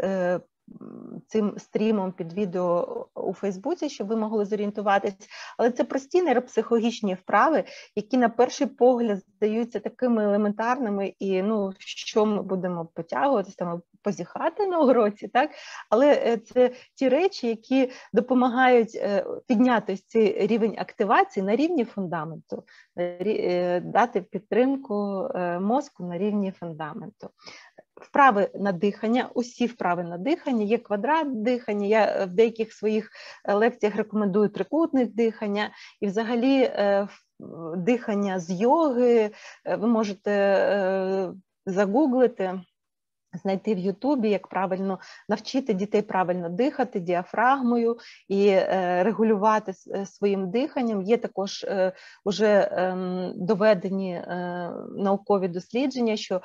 цим стрімом під відео у Фейсбуці, щоб ви могли зорієнтуватись. Але це прості нейропсихологічні вправи, які на перший погляд здаються такими елементарними, і ну, що ми будемо потягуватися, там, позіхати на уроці, так? Але це ті речі, які допомагають підняти цей рівень активації на рівні фундаменту, дати підтримку мозку на рівні фундаменту. Вправи на дихання, усі вправи на дихання, є квадрат дихання, я в деяких своїх лекціях рекомендую трикутник дихання, і взагалі дихання з йоги, ви можете загуглити, знайти в Ютубі, як правильно навчити дітей правильно дихати діафрагмою і регулювати своїм диханням. Є також вже доведені наукові дослідження, що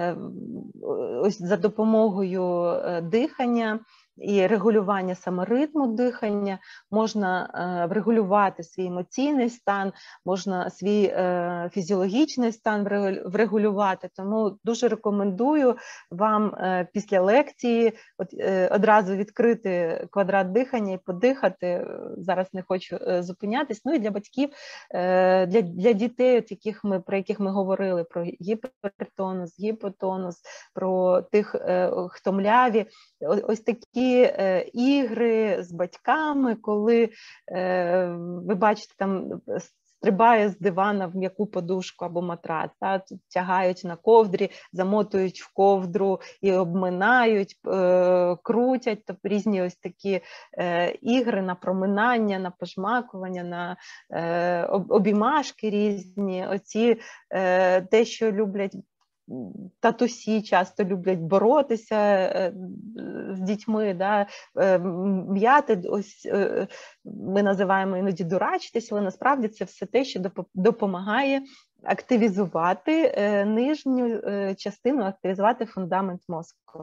ось за допомогою дихання і регулювання саме ритму дихання можна врегулювати свій емоційний стан, можна свій фізіологічний стан врегулювати. Тому дуже рекомендую вам після лекції одразу відкрити квадрат дихання і подихати. Зараз не хочу зупинятись. Ну і для батьків, для, для дітей, от яких ми, про яких ми говорили, про гіпертонус, гіпотонус, про тих, хто мляві, ось такі ігри з батьками, коли ви бачите, там стрибає з дивана в м'яку подушку або матрац, та, тягають на ковдрі, замотують в ковдру і обминають, е, крутять, тобто різні ось такі е, ігри на проминання, на пожмакування, на е, обіймашки різні, оці е, те, що люблять татусі, часто люблять боротися з дітьми, да, м'яти, ось ми називаємо іноді дурачитись, але насправді це все те, що допомагає активізувати нижню частину, активізувати фундамент мозку.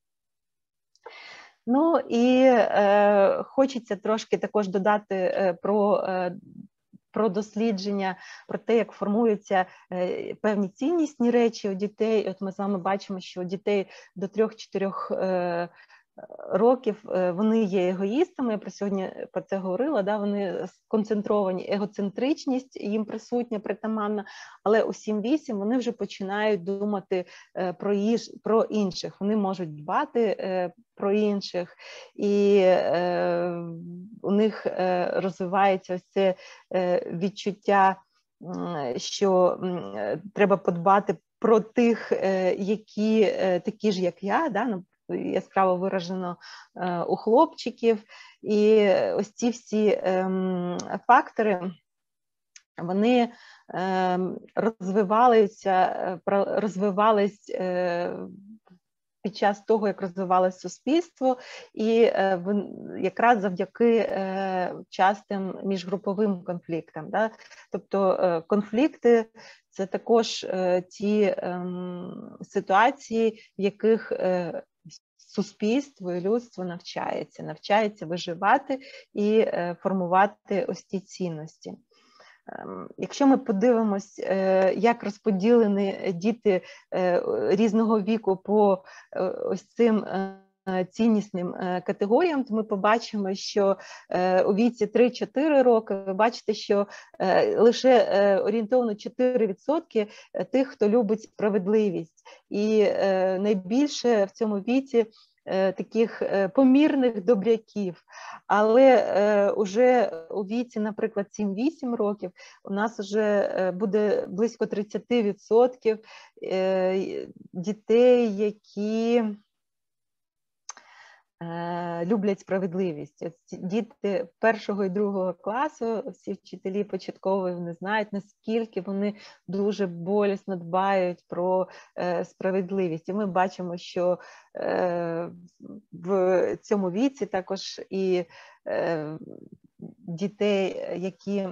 Ну і е, хочеться трошки також додати е, про е, про дослідження, про те, як формуються е, певні ціннісні речі у дітей. От ми з вами бачимо, що у дітей до трьох-чотирьох е, років е, вони є егоїстами, я про сьогодні про це говорила, да? Вони сконцентровані, егоцентричність їм присутня, притаманна, але у сім-вісім вони вже починають думати е, про, їж, про інших, вони можуть дбати е, про інших, і е, у них е, розвивається ось це е, відчуття, е, що е, треба подбати про тих, е, які е, такі ж, як я, да? Ну, яскраво виражено е, у хлопчиків, і ось ці всі е, фактори, вони е, розвивалися, розвивались е, під час того, як розвивалося суспільство, і е, якраз завдяки е, частим міжгруповим конфліктам. Да? Тобто е, конфлікти – це також е, ті е, ситуації, в яких е, суспільство і людство навчається, навчається виживати і е, формувати ось ці цінності. Якщо ми подивимось, як розподілені діти різного віку по ось цим ціннісним категоріям, то ми побачимо, що у віці три-чотири роки ви бачите, що лише орієнтовно чотири відсотки тих, хто любить справедливість. І найбільше в цьому віці таких помірних добряків. Але уже у віці, наприклад, сім-вісім років у нас вже буде близько тридцять відсотків дітей, які люблять справедливість. Діти першого і другого класу, всі вчителі початкової, вони знають, наскільки вони дуже болісно дбають про справедливість. І ми бачимо, що в цьому віці також і дітей, які...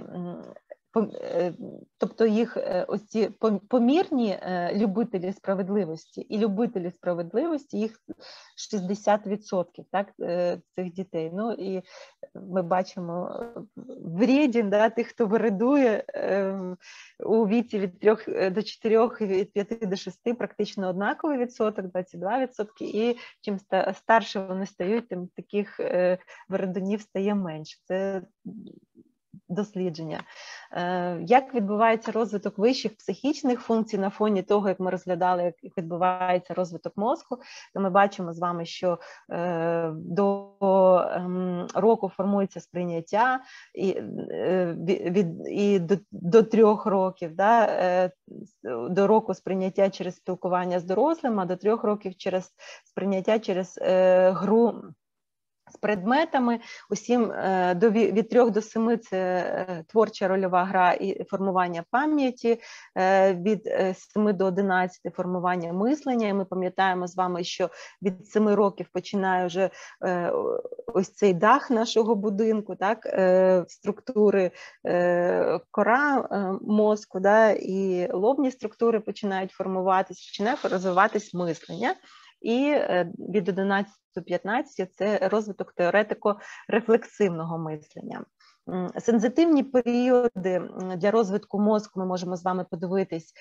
Тобто їх ось ці помірні любителі справедливості і любителі справедливості, їх шістдесят відсотків, так, цих дітей. Ну і ми бачимо вредін, да, тих, хто вирадує у віці від трьох до чотирьох, від п'яти до шести практично однаковий відсоток, двадцять два відсотки, і чим старше вони стають, тим таких вирадунів стає менше. Це дослідження. Як відбувається розвиток вищих психічних функцій на фоні того, як ми розглядали, як відбувається розвиток мозку, то ми бачимо з вами, що до року формується сприйняття, і, від, і до, до трьох років, да, до року сприйняття через спілкування з дорослим, а до трьох років через сприйняття через гру з предметами. Усім до, від трьох до семи це творча рольова гра і формування пам'яті, від семи до одинадцяти формування мислення. І ми пам'ятаємо з вами, що від семи років починає вже ось цей дах нашого будинку, так, структури кора мозку, да, і лобні структури починають формуватися, починає розвиватись мислення. І від одинадцяти до п'ятнадцяти це розвиток теоретико-рефлексивного мислення. Сензитивні періоди для розвитку мозку ми можемо з вами подивитись,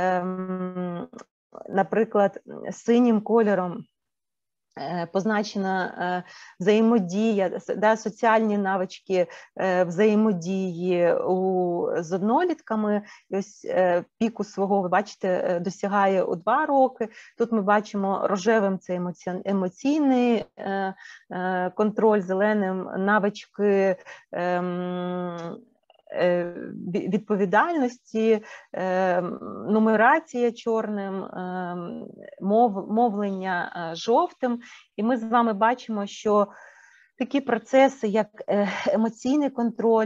наприклад, синім кольором позначена взаємодія, да, соціальні навички взаємодії у, з однолітками. Ось піку свого, ви бачите, досягає у два роки. Тут ми бачимо рожевим це емоці... емоційний контроль, зеленим навички відповідальності, нумерація чорним, мов, мовлення жовтим. І ми з вами бачимо, що такі процеси, як емоційний контроль,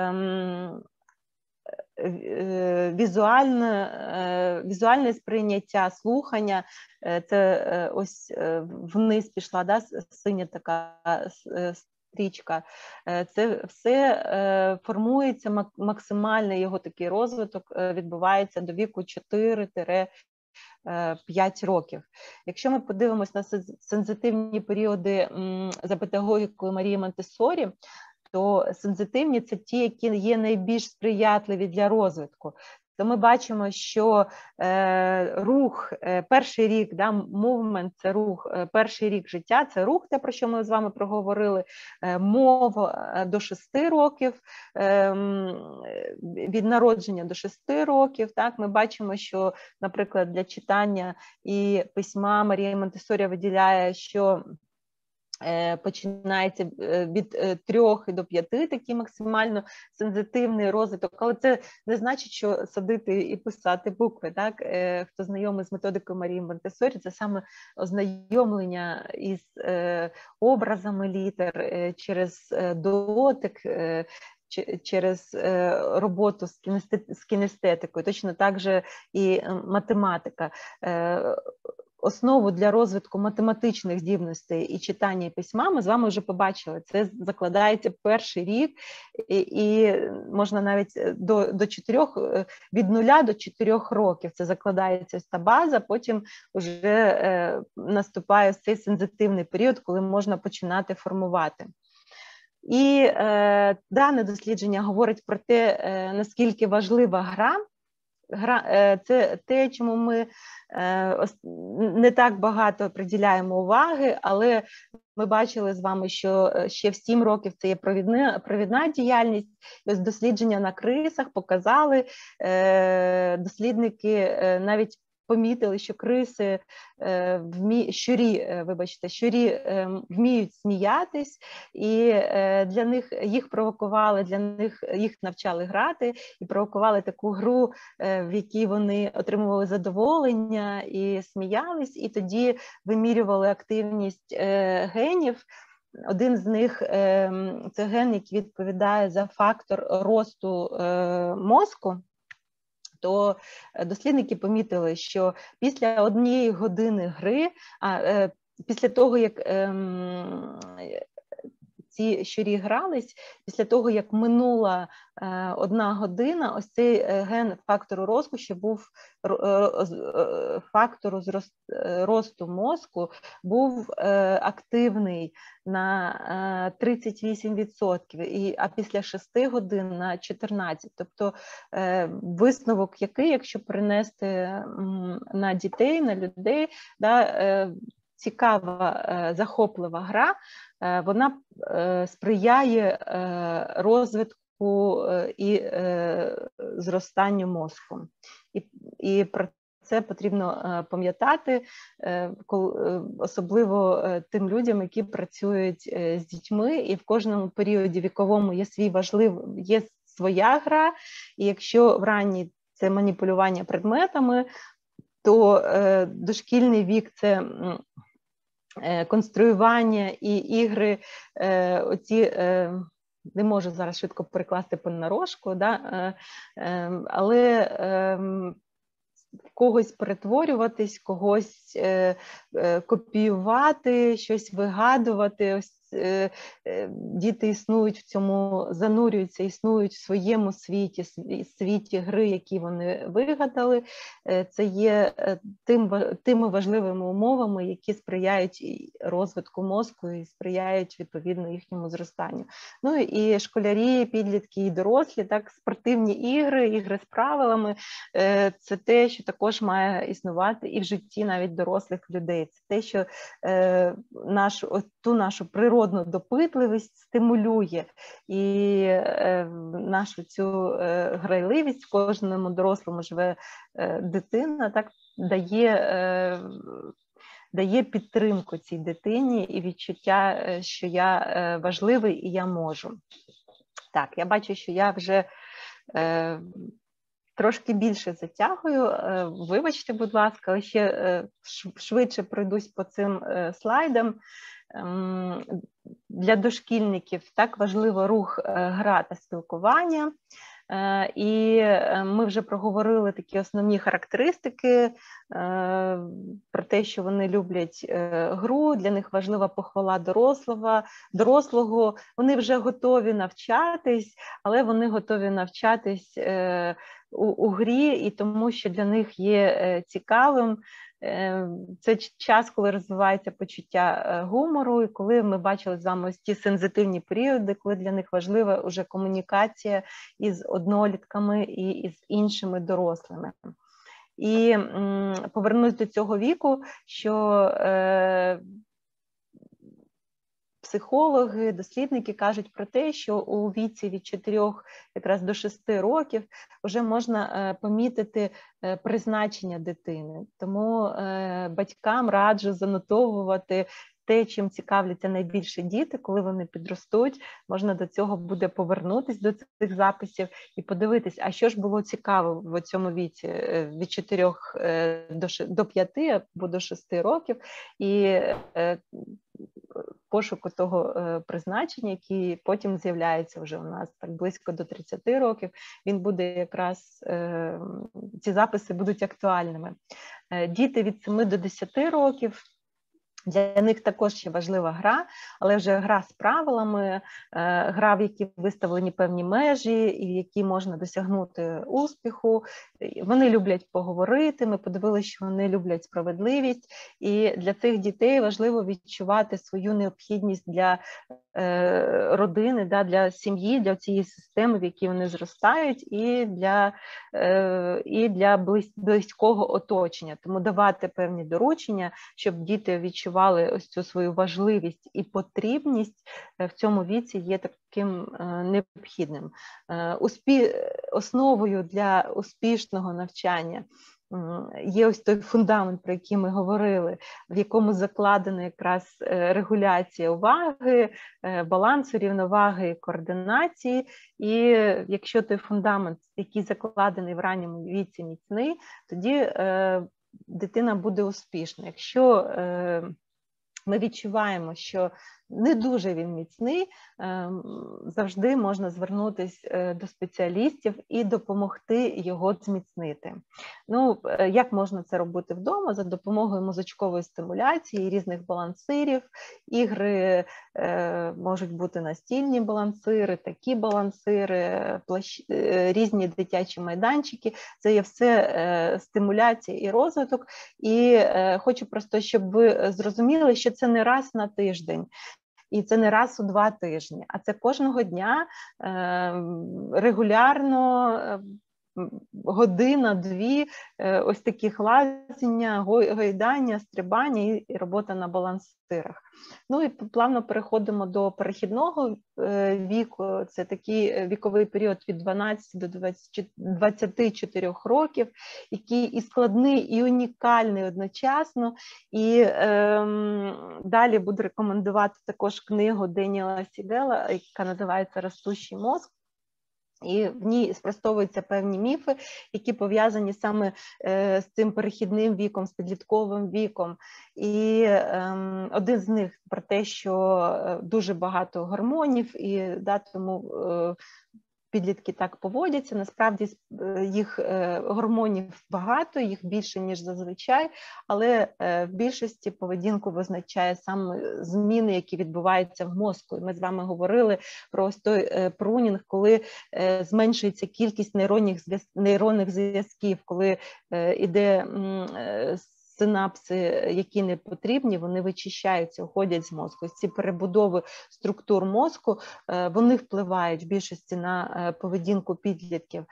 візуальне, візуальне сприйняття, слухання, це ось вниз пішла, да, синя така стрічка, це все формується, максимальний його такий розвиток відбувається до віку чотири-п'ять років. Якщо ми подивимось на сензитивні періоди за педагогікою Марії Монтессорі, то сензитивні – це ті, які є найбільш сприятливі для розвитку. То ми бачимо, що е, рух, е, перший рік, да, movement – це рух, е, перший рік життя – це рух, те, про що ми з вами проговорили, е, мова до шести років, е, від народження до шести років. Так, ми бачимо, що, наприклад, для читання і письма Марія Монтессорі виділяє, що починається від трьох до п'яти, такий максимально сензитивний розвиток, але це не значить, що садити і писати букви. Так? Хто знайомий з методикою Марії Монтессорі, це саме ознайомлення із образами літер через дотик, через роботу з кінестетикою, точно так же і математика. Основу для розвитку математичних здібностей і читання і письма ми з вами вже побачили. Це закладається перший рік, і, і можна навіть до, до чотирьох, від нуля до чотирьох років це закладається ось та база, потім вже е, наступає цей сензитивний період, коли можна починати формувати. І е, дане дослідження говорить про те, е, наскільки важлива гра це те, чому ми не так багато приділяємо уваги, але ми бачили з вами, що ще в сім років це є провідна, провідна діяльність. І ось дослідження на крисах показали, дослідники навіть помітили, що криси, вмі... щурі, вибачте, щурі вміють сміятись, і для них їх провокували, для них їх навчали грати і провокували таку гру, в якій вони отримували задоволення і сміялись, і тоді вимірювали активність генів. Один з них – це ген, який відповідає за фактор росту мозку. То дослідники помітили, що після однієї години гри, а е, після того, як е, ці щурі грались, після того, як минула е, одна година, ось цей ген фактору росту, що був е, фактору зрост, росту мозку, був е, активний на тридцять вісім відсотків, і, а після шести годин на чотирнадцять. Тобто е, висновок який, якщо перенести м, на дітей, на людей, да, е, цікава, е, захоплива гра, е, вона е, сприяє е, розвитку е, і е, зростанню мозку. І, і про це потрібно пам'ятати, особливо тим людям, які працюють з дітьми, і в кожному періоді віковому є свій важливий, є своя гра, і якщо в ранній це маніпулювання предметами, то дошкільний вік – це конструювання і ігри, оці, не можу зараз швидко перекласти понарошку, да? Але когось перетворюватись, когось е, е, копіювати, щось вигадувати. Ось е, е, діти існують в цьому, занурюються, існують в своєму світі, світі гри, які вони вигадали. Е, це є тим, тими важливими умовами, які сприяють розвитку мозку і сприяють, відповідно, їхньому зростанню. Ну і школярі, підлітки і дорослі, так, спортивні ігри, ігри з правилами е, – це те, що також має існувати і в житті навіть дорослих людей. Це те, що е, наш, ту нашу природну допитливість стимулює, і е, нашу цю е, грайливість в кожному дорослому живе е, дитина, так, дає, е, дає підтримку цій дитині і відчуття, що я е, важливий і я можу. Так, я бачу, що я вже е, трошки більше затягую, вибачте, будь ласка, але ще швидше пройдусь по цим слайдам. Для дошкільників так важливо рух, гра та спілкування. І ми вже проговорили такі основні характеристики про те, що вони люблять гру, для них важлива похвала дорослого, дорослого. Вони вже готові навчатись, але вони готові навчатись у, у грі, і тому, що для них є цікавим. Це час, коли розвивається почуття гумору, і коли ми бачили з вами ось ті сензитивні періоди, коли для них важлива вже комунікація із однолітками і із іншими дорослими. І м, повернусь до цього віку, що е, психологи, дослідники кажуть про те, що у віці від чотирьох якраз до шести років вже можна помітити призначення дитини. Тому батькам раджу занотовувати те, чим цікавляться найбільше діти, коли вони підростуть, можна до цього буде повернутися, до цих записів і подивитись, а що ж було цікаво в цьому віці від чотирьох до п'яти або до шести років, і пошуку того призначення, який потім з'являється вже у нас так близько до тридцяти років, він буде якраз, ці записи будуть актуальними. Діти від семи до десяти років, Для них також ще важлива гра, але вже гра з правилами, гра, в якій виставлені певні межі і в якій можна досягнути успіху. Вони люблять поговорити, ми подивилися, що вони люблять справедливість, і для цих дітей важливо відчувати свою необхідність для родини, для сім'ї, для цієї системи, в якій вони зростають, і для, і для близького оточення. Тому давати певні доручення, щоб діти відчували ось цю свою важливість і потрібність в цьому віці є таким необхідним. Основою для успішного навчання є ось той фундамент, про який ми говорили, в якому закладена якраз регуляція уваги, балансу, рівноваги і координації. І якщо той фундамент, який закладений в ранньому віці, міцний, тоді дитина буде успішна. Якщо ми відчуваємо, що не дуже він міцний, завжди можна звернутися до спеціалістів і допомогти його зміцнити. Ну, як можна це робити вдома? За допомогою мозочкової стимуляції, різних балансирів. Ігри можуть бути настільні балансири, такі балансири, плащ... різні дитячі майданчики. Це є все стимуляція і розвиток. І хочу просто, щоб ви зрозуміли, що це не раз на тиждень. І це не раз у два тижні, а це кожного дня регулярно, година-дві, ось таких лазіння, гойдання, стрибання і робота на балансирах. Ну і плавно переходимо до перехідного віку, це такий віковий період від дванадцяти до двадцяти чотирьох років, який і складний, і унікальний одночасно. І е, далі буду рекомендувати також книгу Деніела Сігела, яка називається «Ростущий мозок». І в ній спростовуються певні міфи, які пов'язані саме е, з цим перехідним віком, з підлітковим віком. І е, один з них про те, що дуже багато гормонів, і да, тому е, підлітки так поводяться. Насправді їх гормонів багато, їх більше, ніж зазвичай, але в більшості поведінку визначає саме зміни, які відбуваються в мозку. І ми з вами говорили про ось той прунінг, коли зменшується кількість нейронних зв'язків, коли іде синапси, які не потрібні, вони вичищаються, уходять з мозку. Ці перебудови структур мозку, вони впливають в більшості на поведінку підлітків.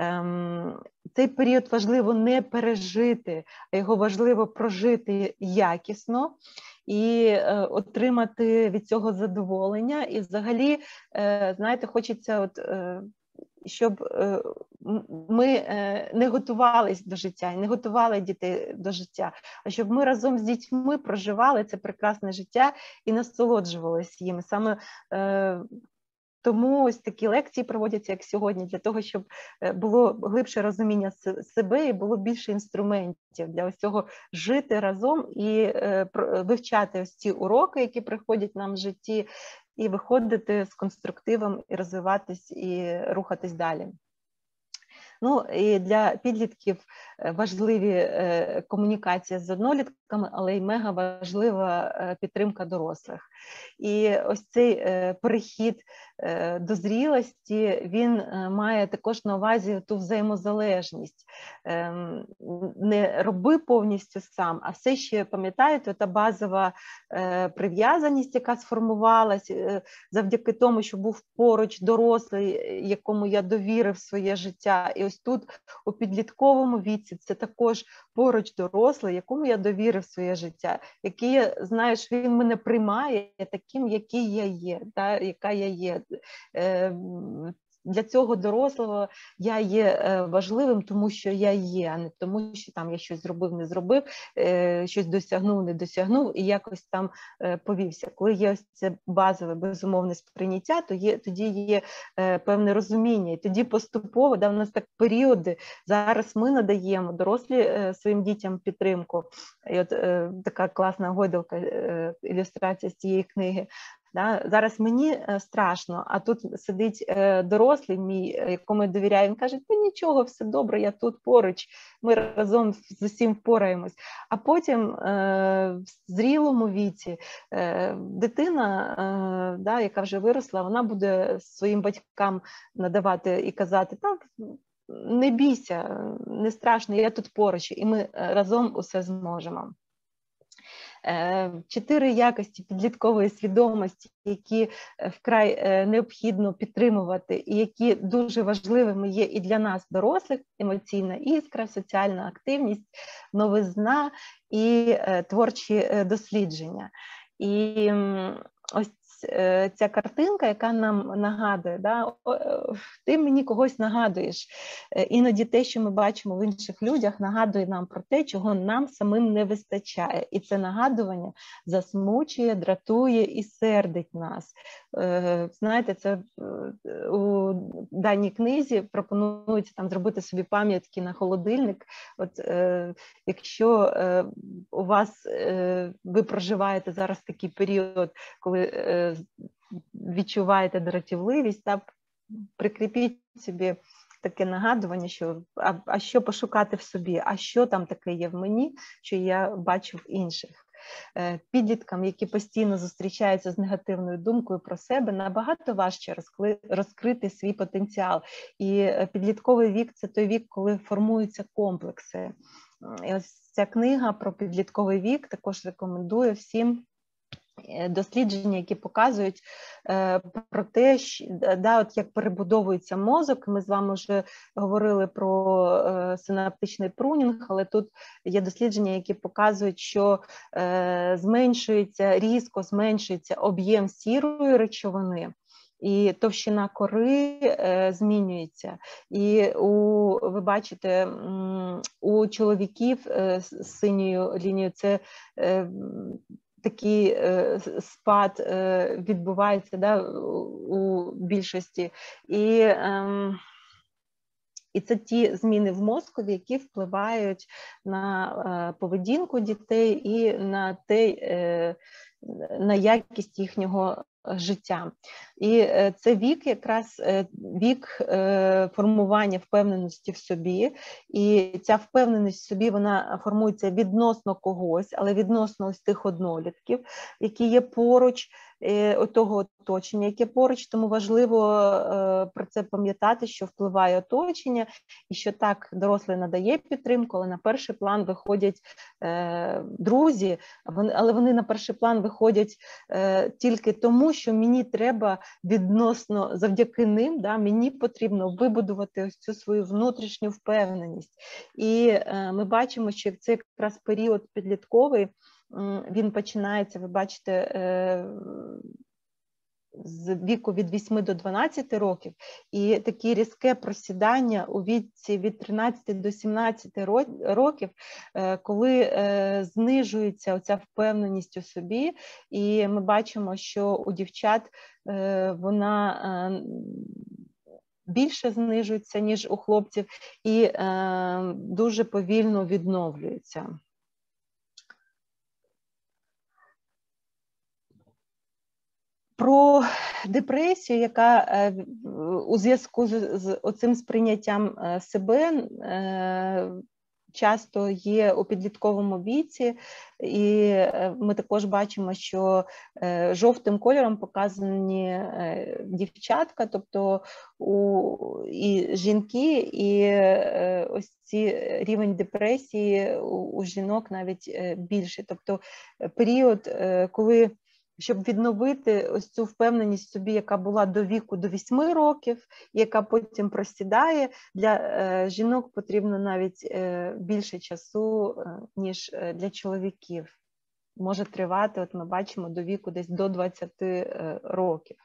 Цей період важливо не пережити, а його важливо прожити якісно і отримати від цього задоволення. І взагалі, знаєте, хочеться от щоб ми не готувалися до життя, не готували дітей до життя, а щоб ми разом з дітьми проживали це прекрасне життя і насолоджувалися їм. Саме тому ось такі лекції проводяться, як сьогодні, для того, щоб було глибше розуміння себе і було більше інструментів для ось цього жити разом і вивчати ось ці уроки, які приходять нам в житті, і виходити з конструктивом, і розвиватись, і рухатись далі. Ну, і для підлітків важливі комунікація з однолітками, але й мега важлива підтримка дорослих. І ось цей перехід до зрілості, він має також на увазі ту взаємозалежність. Не роби повністю сам, а все ще, пам'ятаєте, та базова прив'язаність, яка сформувалась завдяки тому, що був поруч дорослий, якому я довірив своє життя. І ось тут у підлітковому віці це також поруч дорослий, якому я довірив своє життя, який, знаєш, він мене приймає таким, який я є, та, яка я є. Для цього дорослого я є важливим, тому що я є, а не тому, що там я щось зробив, не зробив, щось досягнув, не досягнув і якось там повівся. Коли є ось це базове, безумовне сприйняття, то є, тоді є певне розуміння. І тоді поступово, да, в нас так періоди, зараз ми надаємо дорослі своїм дітям підтримку. І от така класна гойдалка, ілюстрація з цієї книги. Да? Зараз мені страшно, а тут сидить дорослий мій, якому я довіряю, він каже, та нічого, все добре, я тут поруч, ми разом з усім впораємось. А потім в зрілому віці дитина, да, яка вже виросла, вона буде своїм батькам надавати і казати, так, не бійся, не страшно, я тут поруч, і ми разом усе зможемо. Чотири якості підліткової свідомості, які вкрай необхідно підтримувати і які дуже важливими є і для нас, дорослих: емоційна іскра, соціальна активність, новизна і творчі дослідження. І ось ця картинка, яка нам нагадує, да, ти мені когось нагадуєш. Іноді те, що ми бачимо в інших людях, нагадує нам про те, чого нам самим не вистачає. І це нагадування засмучує, дратує і сердить нас. Знаєте, це у даній книзі пропонується там зробити собі пам'ятки на холодильник. От якщо у вас, ви проживаєте зараз такий період, коли відчуваєте дратівливість, та прикріпіть собі таке нагадування, що а, а що пошукати в собі, а що там таке є в мені, що я бачу в інших. Підліткам, які постійно зустрічаються з негативною думкою про себе, набагато важче розкрити свій потенціал. І підлітковий вік – це той вік, коли формуються комплекси. І ось ця книга про підлітковий вік також рекомендує всім дослідження, які показують е, про те, що, да, от як перебудовується мозок. Ми з вами вже говорили про е, синаптичний прунінг, але тут є дослідження, які показують, що е, зменшується, різко зменшується об'єм сірої речовини, і товщина кори е, змінюється. І у, ви бачите, у чоловіків е, з синьою лінією це е, такий е, спад е, відбувається, да, у більшості. І, е, і це ті зміни в мозкові, які впливають на е, поведінку дітей і на, те, е, на якість їхнього життя. І це вік, якраз вік формування впевненості в собі, і ця впевненість в собі, вона формується відносно когось, але відносно ось тих однолітків, які є поруч, того оточення, яке поруч, тому важливо про це пам'ятати, що впливає оточення, і що так, дорослий надає підтримку, але на перший план виходять друзі, але вони на перший план виходять тільки тому, що мені треба відносно, завдяки ним, да, мені потрібно вибудувати ось цю свою внутрішню впевненість. І ми бачимо, що це якраз період підлітковий, він починається, ви бачите, з віку від вісьми до дванадцяти років, і таке різке просідання у віці від тринадцяти до сімнадцяти років, коли знижується оця впевненість у собі, і ми бачимо, що у дівчат вона більше знижується, ніж у хлопців, і дуже повільно відновлюється. Про депресію, яка у зв'язку з оцим сприйняттям себе часто є у підлітковому віці, і ми також бачимо, що жовтим кольором показані дівчатка, тобто у, і жінки, і ось ці рівень депресії у, у жінок навіть більше. Тобто період, коли щоб відновити ось цю впевненість в собі, яка була до віку до вісьми років, яка потім просідає, для е, жінок потрібно навіть е, більше часу, е, ніж для чоловіків. Може тривати, от ми бачимо, до віку десь до двадцяти е, років.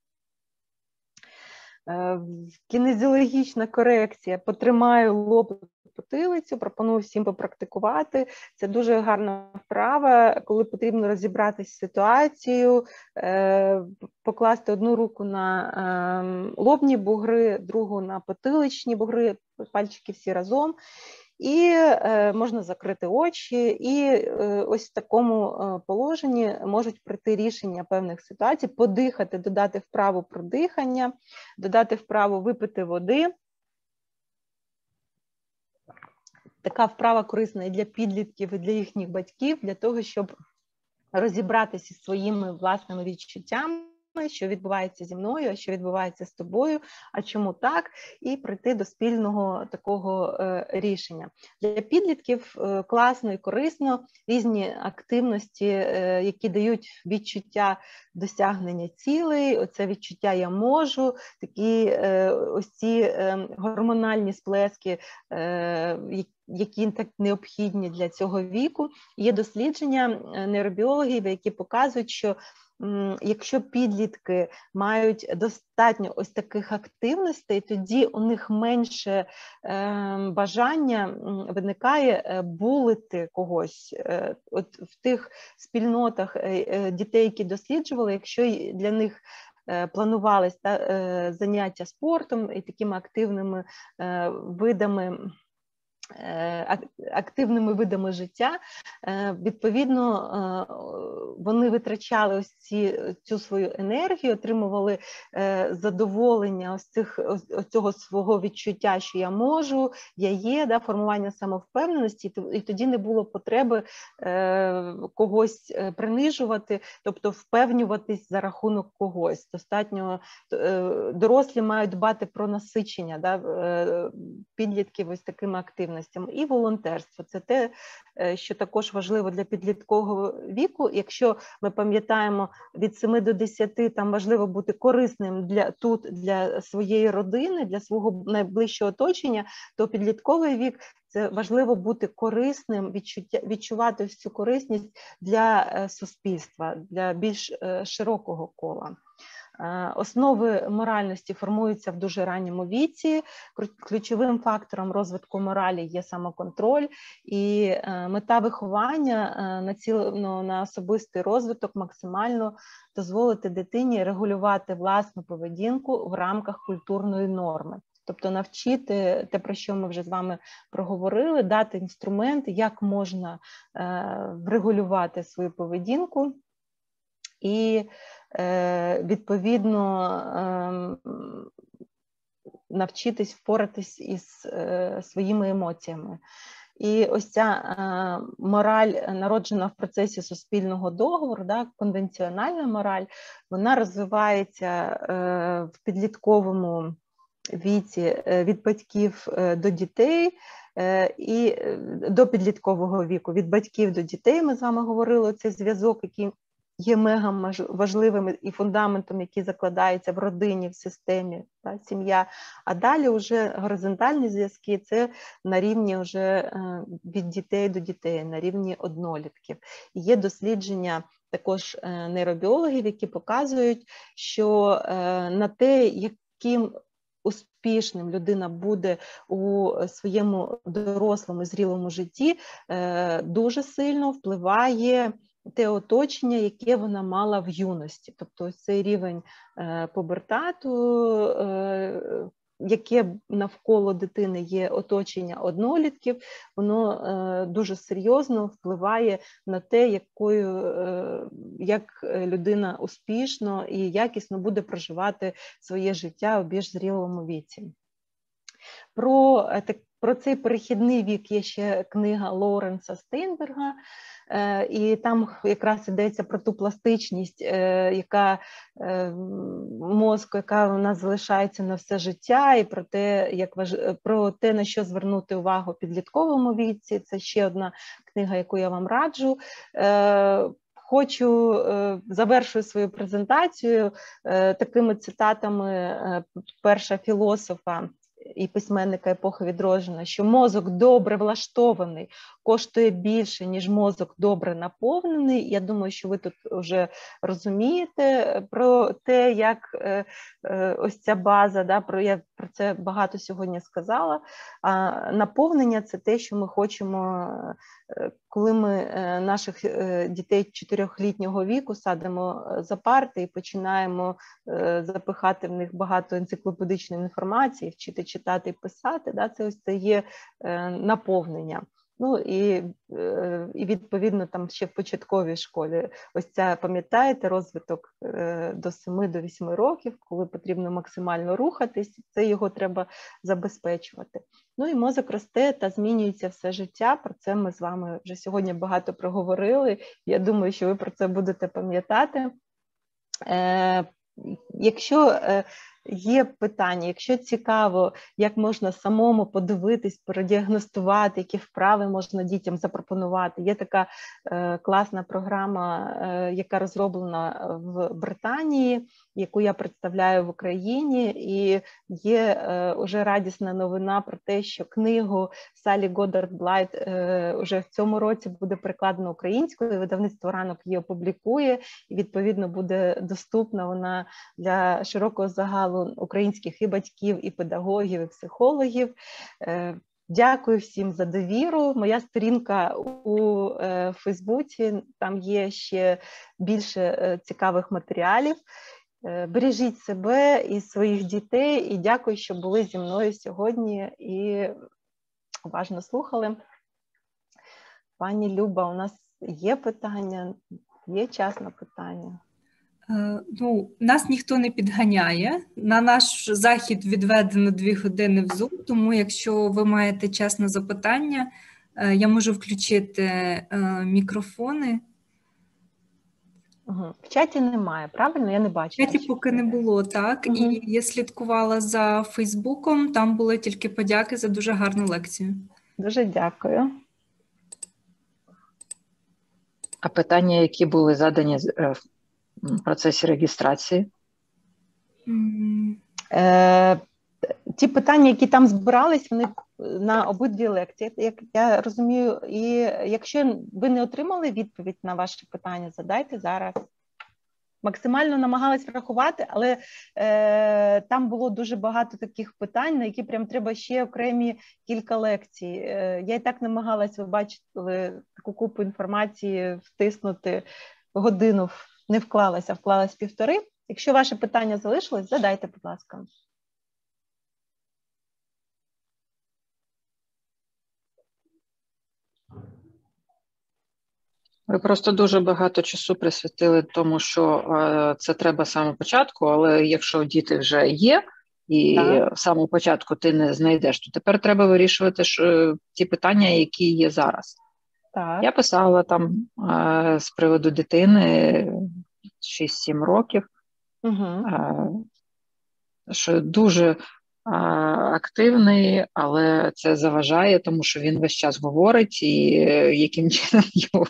Е, кінезіологічна корекція. Потримаю лоб, потилицю, пропоную всім попрактикувати. Це дуже гарна вправа, коли потрібно розібратися з ситуацією, е, покласти одну руку на е, лобні бугри, другу на потиличні бугри, пальчики всі разом, І можна закрити очі, і ось в такому положенні можуть прийти рішення певних ситуацій, подихати, додати вправу про дихання, додати вправу випити води. Така вправа корисна і для підлітків, і для їхніх батьків, для того, щоб розібратися зі своїми власними відчуттями, що відбувається зі мною, а що відбувається з тобою, а чому так, і прийти до спільного такого е, рішення. Для підлітків е, класно і корисно різні активності, е, які дають відчуття досягнення цілей, оце відчуття «я можу», такі е, ось ці е, гормональні сплески, е, які так необхідні для цього віку. Є дослідження нейробіологів, які показують, що якщо підлітки мають достатньо ось таких активностей, тоді у них менше е, бажання виникає булити когось. Е, от в тих спільнотах е, дітей, які досліджували, якщо для них е, планувались та, е, заняття спортом і такими активними е, видами, активними видами життя, відповідно, вони витрачали ось ці, цю свою енергію, отримували задоволення ось, цих, ось цього свого відчуття, що я можу, я є, да, формування самовпевненості, і тоді не було потреби когось принижувати, тобто впевнюватись за рахунок когось. Достатньо дорослі мають дбати про насичення, да, підлітків ось такими активностями. І волонтерство – це те, що також важливо для підліткового віку. Якщо ми пам'ятаємо, від семи до десяти там важливо бути корисним для, тут для своєї родини, для свого найближчого оточення, то підлітковий вік – це важливо бути корисним, відчуття, відчувати цю корисність для суспільства, для більш широкого кола. Основи моральності формуються в дуже ранньому віці. Ключовим фактором розвитку моралі є самоконтроль, і мета виховання націлено на особистий розвиток максимально дозволити дитині регулювати власну поведінку в рамках культурної норми. Тобто навчити те, про що ми вже з вами проговорили, дати інструменти, як можна врегулювати свою поведінку і відповідно навчитись впоратись із своїми емоціями. І ось ця мораль, народжена в процесі суспільного договору, да, конвенціональна мораль, вона розвивається в підлітковому віці від батьків до дітей, і до підліткового віку, від батьків до дітей, ми з вами говорили, цей зв'язок, який є мега важливим і фундаментом, який закладається в родині, в системі, та, сім'я. А далі вже горизонтальні зв'язки – це на рівні вже від дітей до дітей, на рівні однолітків. І є дослідження також нейробіологів, які показують, що на те, яким успішним людина буде у своєму дорослому, зрілому житті, дуже сильно впливає те оточення, яке вона мала в юності. Тобто ось цей рівень е, пубертату, е, яке навколо дитини є оточення однолітків, воно е, дуже серйозно впливає на те, якою, е, як людина успішно і якісно буде проживати своє життя у більш зрілому віці. Про, про цей перехідний вік є ще книга Лоуренса Стейнберга, і там якраз йдеться про ту пластичність, яка мозку, яка у нас залишається на все життя, і про те, як важ... про те, на що звернути увагу в підлітковому віці. Це ще одна книга, яку я вам раджу. Хочу, завершую свою презентацію такими цитатами перша філософа і письменника епохи відродження, що мозок добре влаштований коштує більше, ніж мозок добре наповнений. Я думаю, що ви тут вже розумієте про те, як ось ця база, да, про, я про це багато сьогодні сказала. А наповнення – це те, що ми хочемо, коли ми наших дітей чотирьохлітнього віку садимо за парти і починаємо запихати в них багато енциклопедичної інформації, вчити читати і писати, да, це ось це є наповнення. Ну і, і відповідно там ще в початковій школі ось ця, пам'ятаєте, розвиток до семи до восьми років, коли потрібно максимально рухатись, це його треба забезпечувати. Ну і мозок росте та змінюється все життя, про це ми з вами вже сьогодні багато проговорили, я думаю, що ви про це будете пам'ятати. Е, якщо е, є питання, якщо цікаво, як можна самому подивитись, продіагностувати, які вправи можна дітям запропонувати. Є така е, класна програма, е, яка розроблена в Британії, яку я представляю в Україні, і є е, уже радісна новина про те, що книгу Салі Годдард-Блайт е, уже в цьому році буде перекладена українською, видавництво «Ранок» її опублікує, і відповідно буде доступна вона для широкого загалу українських і батьків, і педагогів, і психологів. Дякую всім за довіру. Моя сторінка у Фейсбуці, там є ще більше цікавих матеріалів. Бережіть себе і своїх дітей, і дякую, що були зі мною сьогодні і уважно слухали. Пані Люба, у нас є питання, є час на питання? Ну, нас ніхто не підганяє. На наш захід відведено дві години в Zoom, тому якщо ви маєте час на запитання, я можу включити мікрофони. Угу. В чаті немає, правильно? Я не бачу. В чаті поки не було, так. Угу. І я слідкувала за Фейсбуком, там були тільки подяки за дуже гарну лекцію. Дуже дякую. А питання, які були задані в процесі реєстрації? Е, ті питання, які там збирались, вони на обидві лекції, як я розумію. І якщо ви не отримали відповідь на ваше питання, задайте зараз. Максимально намагалась врахувати, але е, там було дуже багато таких питань, на які прям треба ще окремі кілька лекцій. Е, я і так намагалась, ви бачили, таку купу інформації втиснути годину, не вклалася, а вклалась півтори. Якщо ваше питання залишилось, задайте, будь ласка. Ви просто дуже багато часу присвятили тому, що е, це треба з самого початку, але якщо діти вже є, і так. з самого початку ти не знайдеш, то тепер треба вирішувати ж, ті питання, які є зараз. Так. Я писала там е, з приводу дитини шість-сім років, угу. е, що дуже активний, але це заважає, тому що він весь час говорить, і яким чином його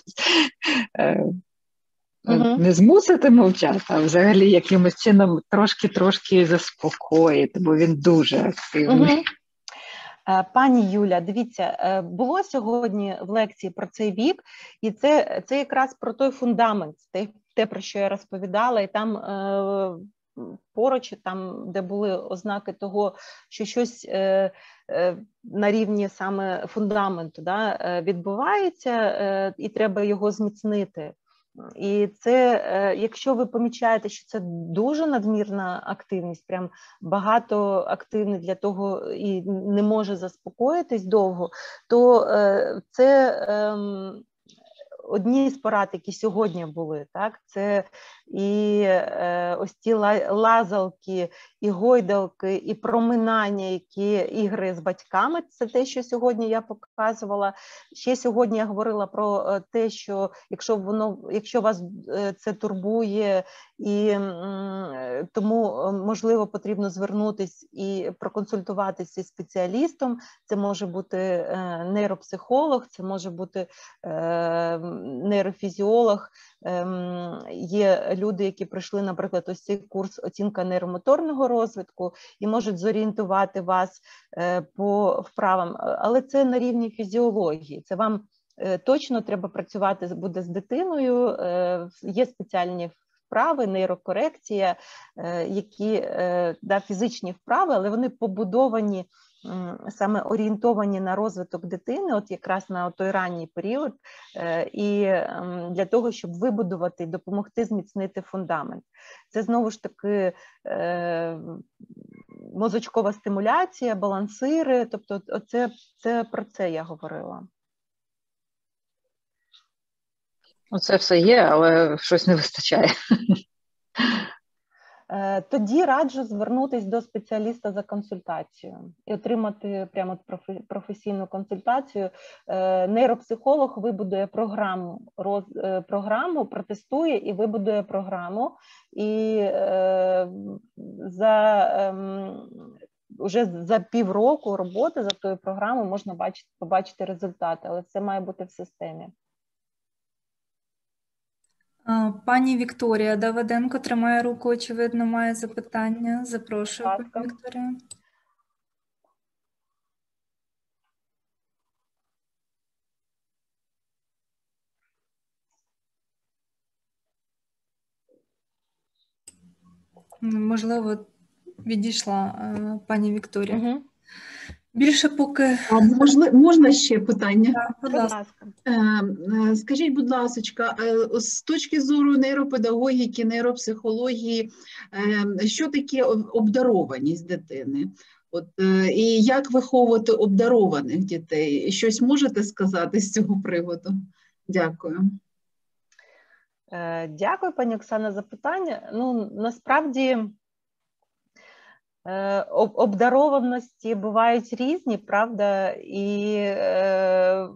uh-huh. не змусити мовчати, а взагалі якимось чином трошки-трошки заспокоїти, бо він дуже активний. Uh-huh. Пані Юля, дивіться, було сьогодні в лекції про цей вік, і це, це якраз про той фундамент, те, те, про що я розповідала, і там поруч, там, де були ознаки того, що щось е, е, на рівні саме фундаменту, да, відбувається, е, і треба його зміцнити. І це, е, якщо ви помічаєте, що це дуже надмірна активність, прям багато активних для того і не може заспокоїтись довго, то е, це... Е, одні з порад, які сьогодні були, так, це і е, ось ті лазалки, і гойдалки, і проминання, які ігри з батьками, це те, що сьогодні я показувала. Ще сьогодні я говорила про те, що якщо воно, якщо вас це турбує, і м, тому, можливо, потрібно звернутися і проконсультуватися зі спеціалістом, це може бути е, нейропсихолог, це може бути е, нейрофізіолог, є люди, які пройшли, наприклад, ось цей курс оцінка нейромоторного розвитку і можуть зорієнтувати вас по вправам, але це на рівні фізіології, це вам точно треба працювати буде з дитиною, є спеціальні вправи, нейрокорекція, які да, фізичні вправи, але вони побудовані, саме орієнтовані на розвиток дитини, от якраз на той ранній період, і для того, щоб вибудувати, допомогти зміцнити фундамент. Це знову ж таки мозочкова стимуляція, балансири, тобто оце, це про це я говорила. Оце все є, але щось не вистачає. Тоді раджу звернутися до спеціаліста за консультацією і отримати прямо професійну консультацію. Нейропсихолог вибудує програму, роз, програму, протестує і вибудує програму. І за, вже за півроку роботи за тою програмою можна бачити, побачити результати, але це має бути в системі. Пані Вікторія Давиденко тримає руку, очевидно, має запитання. Запрошую, пані Вікторія. Можливо, відійшла пані Вікторія. Угу. Більше поки... А можна, можна ще питання? Так, будь ласка. Скажіть, будь ласка, з точки зору нейропедагогіки, нейропсихології, що таке обдарованість дитини? От, і як виховувати обдарованих дітей? Щось можете сказати з цього приводу? Дякую. Дякую, пані Оксана, за питання. Ну, насправді... Обдарованості бувають різні, правда, і е...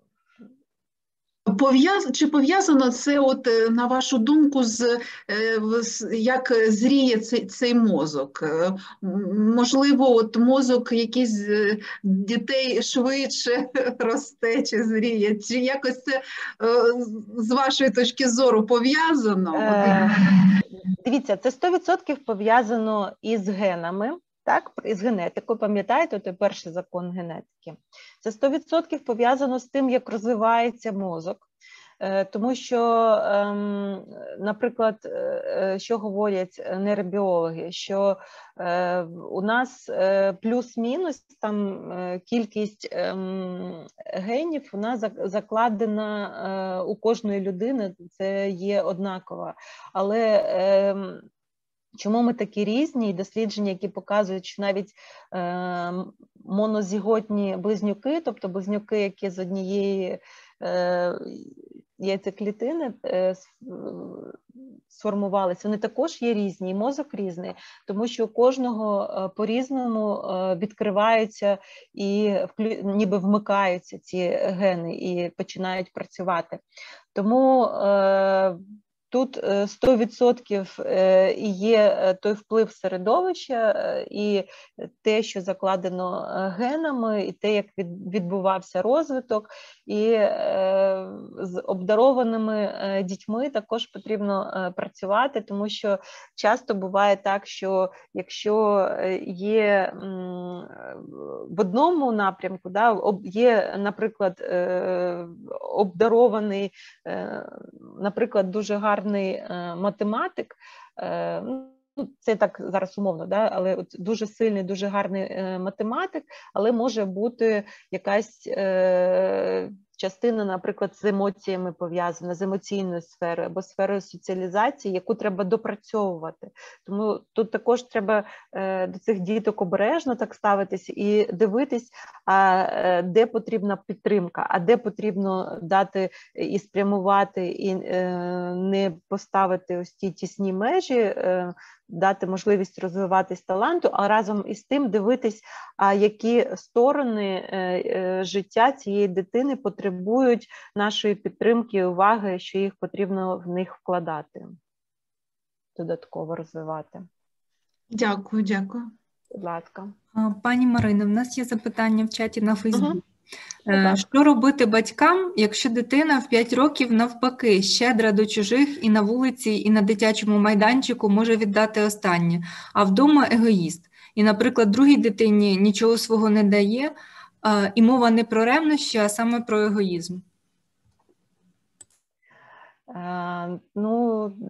Пов'яз... чи пов'язано це, от, на вашу думку, з, з як зріє цей, цей мозок? Можливо, от мозок якийсь дітей швидше росте чи зріє, чи якось це з вашої точки зору пов'язано? Е... Дивіться, це сто відсотків пов'язано із генами, так, із генетикою, пам'ятаєте, той перший закон генетики. Це сто відсотків пов'язано з тим, як розвивається мозок, тому що, наприклад, що говорять нейробіологи, що у нас плюс-мінус там кількість генів у нас закладена у кожної людини, це є однакова, але чому ми такі різні? І дослідження, які показують, що навіть е, монозіготні близнюки, тобто близнюки, які з однієї е, яйцеклітини е, сформувалися, вони також є різні, і мозок різний, тому що у кожного по-різному відкриваються і ніби вмикаються ці гени і починають працювати. Тому е, тут сто відсотків є той вплив середовища і те, що закладено генами, і те, як відбувався розвиток. І з обдарованими дітьми також потрібно працювати, тому що часто буває так, що якщо є в одному напрямку, да, є, наприклад, обдарований, наприклад, дуже гарний математик, ну, це так зараз умовно, да, але от дуже сильний, дуже гарний математик, але може бути якась е, частина, наприклад, з емоціями пов'язана, з емоційною сферою або сферою соціалізації, яку треба допрацьовувати. Тому тут також треба е, до цих діток обережно так ставитись і дивитись, а е, де потрібна підтримка, а де потрібно дати і спрямувати, і е, не поставити ось ті тісні межі, е, дати можливість розвиватись таланту, а разом із тим дивитись, а які сторони е, е, життя цієї дитини потребують нашої підтримки і уваги, що їх потрібно в них вкладати, додатково розвивати. Дякую, дякую. Будь ласка. Пані Марино, в нас є запитання в чаті на Фейсбук. Угу. Що робити батькам, якщо дитина в п'ять років навпаки щедра до чужих і на вулиці, і на дитячому майданчику може віддати останнє, а вдома егоїст? І, наприклад, другій дитині нічого свого не дає, і мова не про ревнощі, а саме про егоїзм. А, ну,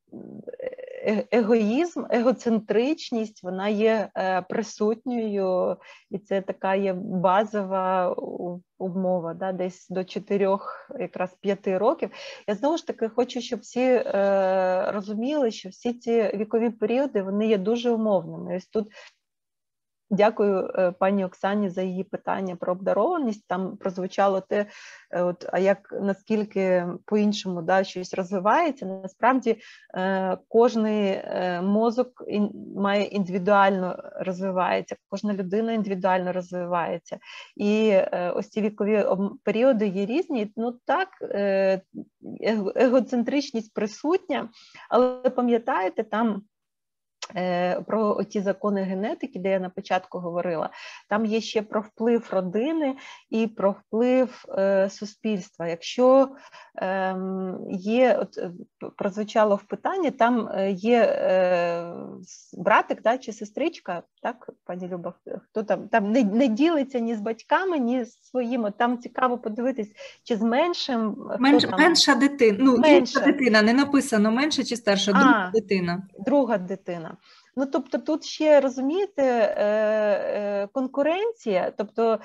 егоїзм, егоцентричність, вона є присутньою, і це така є базова умова, да, десь до чотирьох, якраз п'яти років. Я знову ж таки хочу, щоб всі е, розуміли, що всі ці вікові періоди, вони є дуже умовними. Ось тут дякую пані Оксані за її питання про обдарованість. Там прозвучало те, от, а як наскільки по-іншому, да, щось розвивається. Насправді кожний мозок має індивідуально розвивається, кожна людина індивідуально розвивається. І ось ці вікові періоди є різні. Ну так, егоцентричність присутня, але пам'ятаєте, там про ті закони генетики, де я на початку говорила, там є ще про вплив родини і про вплив е, суспільства. Якщо е, є, от, прозвучало в питанні, там є е, братик, да, чи сестричка, так, пані Люба, хто там, там не, не ділиться ні з батьками, ні з своїми, там цікаво подивитись, чи з меншим. Менш, там? Менша дитина, ну, менша. інша дитина, не написано менша чи старша, а, друга дитина. Друга дитина. Ну, тобто тут ще, розумієте, конкуренція, тобто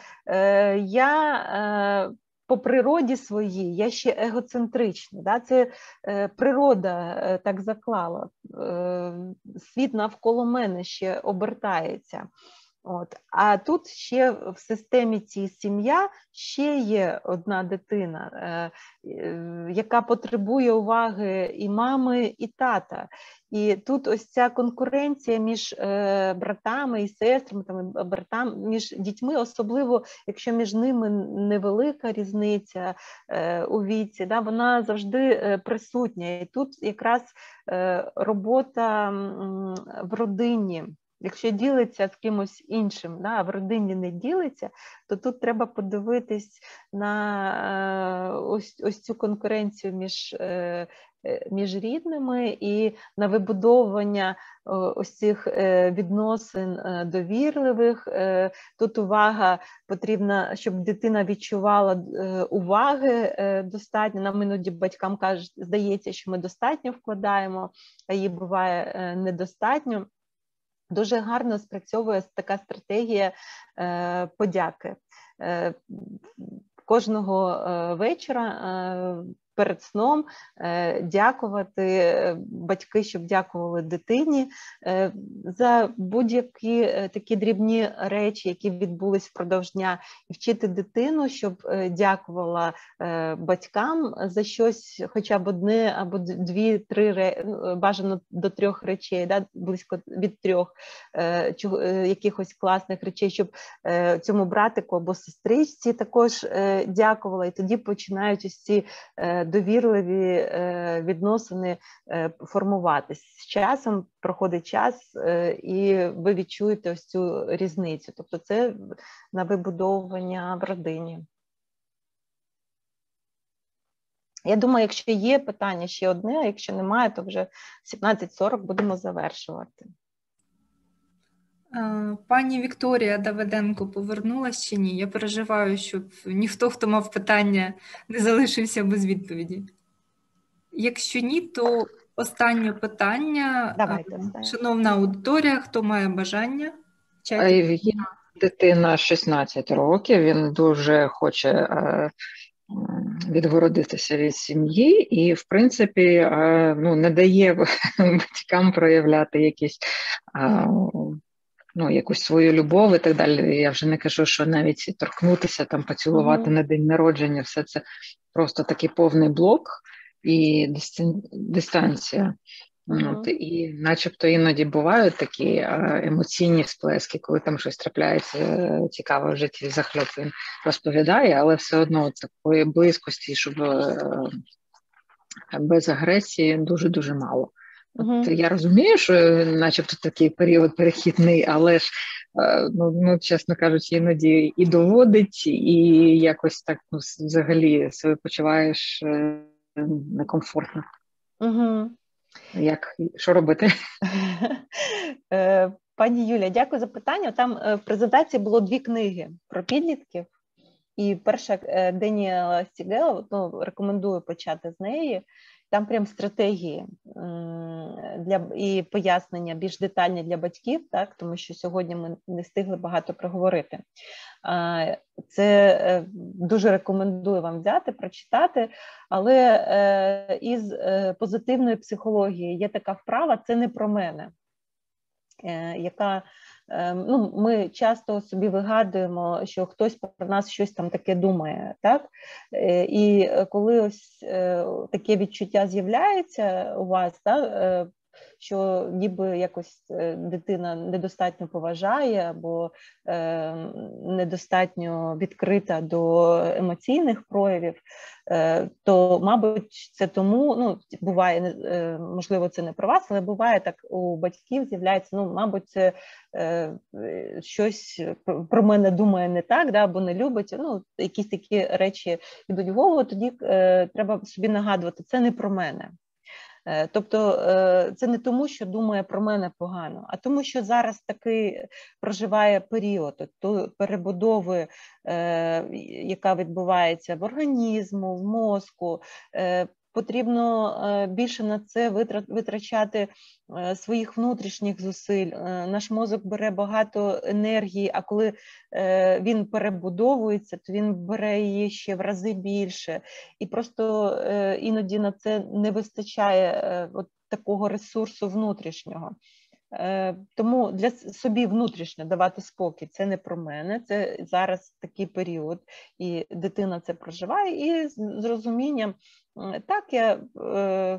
я по природі своїй, я ще егоцентрична, да? Це природа так заклала, світ навколо мене ще обертається. От. А тут ще в системі цій сім'я ще є одна дитина, е, е, яка потребує уваги і мами, і тата. І тут ось ця конкуренція між е, братами і сестрами, там, братами, між дітьми, особливо, якщо між ними невелика різниця е, у віці, да, вона завжди е, присутня. І тут якраз е, робота м, в родині. Якщо ділиться з кимось іншим, да, а в родині не ділиться, то тут треба подивитись на ось, ось цю конкуренцію між, між рідними і на вибудовування ось цих відносин довірливих. Тут увага потрібна, щоб дитина відчувала уваги достатньо. Нам іноді батькам кажуть, здається, що ми достатньо вкладаємо, а її буває недостатньо. Дуже гарно спрацьовує така стратегія е, подяки. Е, кожного е, вечора е, перед сном е, дякувати батьки, щоб дякували дитині е, за будь-які е, такі дрібні речі, які відбулись впродовж дня, і вчити дитину, щоб е, дякувала е, батькам за щось, хоча б одне або дві-три, бажано до трьох речей, да, близько від трьох е, чого, е, якихось класних речей, щоб е, цьому братику або сестричці також е, дякувала, і тоді починають ось ці е, довірливі відносини формуватись. З часом проходить час, і ви відчуєте ось цю різницю. Тобто це на вибудовування в родині. Я думаю, якщо є питання ще одне, а якщо немає, то вже сімнадцять сорок будемо завершувати. Пані Вікторія Давиденко повернулася чи ні? Я переживаю, щоб ніхто, хто мав питання, не залишився без відповіді. Якщо ні, то останнє питання. Давайте. Шановна аудиторія, хто має бажання? Є дитина шістнадцять років, він дуже хоче відгородитися від сім'ї і, в принципі, ну, не дає батькам проявляти якісь ну, якусь свою любов і так далі. Я вже не кажу, що навіть торкнутися, там, поцілувати mm-hmm. на день народження, все це просто такий повний блок і дистанція. Mm-hmm. От, і начебто іноді бувають такі емоційні всплески, коли там щось трапляється цікаве в житті, захльоп він розповідає, але все одно такої близькості, щоб без агресії дуже-дуже мало. От, я розумію, що начебто такий період перехідний, але ж, ну, ну чесно кажучи, іноді і доводить, і якось так ну, взагалі себе почуваєш некомфортно. Угу. Як, що робити? Пані Юля, дякую за питання. Там в презентації було дві книги про підлітків. І перша Деніела Сігела, ну, рекомендую почати з неї. там прям стратегії для, і пояснення більш детальні для батьків, так, тому що сьогодні ми не встигли багато проговорити. Це дуже рекомендую вам взяти, прочитати, але із позитивної психології є така вправа «Це не про мене», яка, ну, ми часто собі вигадуємо, що хтось про нас щось там таке думає, так? І коли ось таке відчуття з'являється у вас, так, що ніби якось дитина недостатньо поважає або е, недостатньо відкрита до емоційних проявів, е, то, мабуть, це тому, ну, буває, е, можливо, це не про вас, але буває так, у батьків з'являється, ну, мабуть, це е, щось про мене думає не так, да, або не любить, ну, якісь такі речі йдуть в голову, тоді е, треба собі нагадувати, це не про мене. Тобто це не тому, що думає про мене погано, а тому, що зараз такий проживає період перебудови, яка відбувається в організму, в мозку. Потрібно більше на це витрачати своїх внутрішніх зусиль. Наш мозок бере багато енергії, а коли він перебудовується, то він бере її ще в рази більше. І просто іноді на це не вистачає от такого ресурсу внутрішнього. Тому для собі внутрішньо давати спокій – це не про мене, це зараз такий період, і дитина це проживає, і з розумінням, так, я е,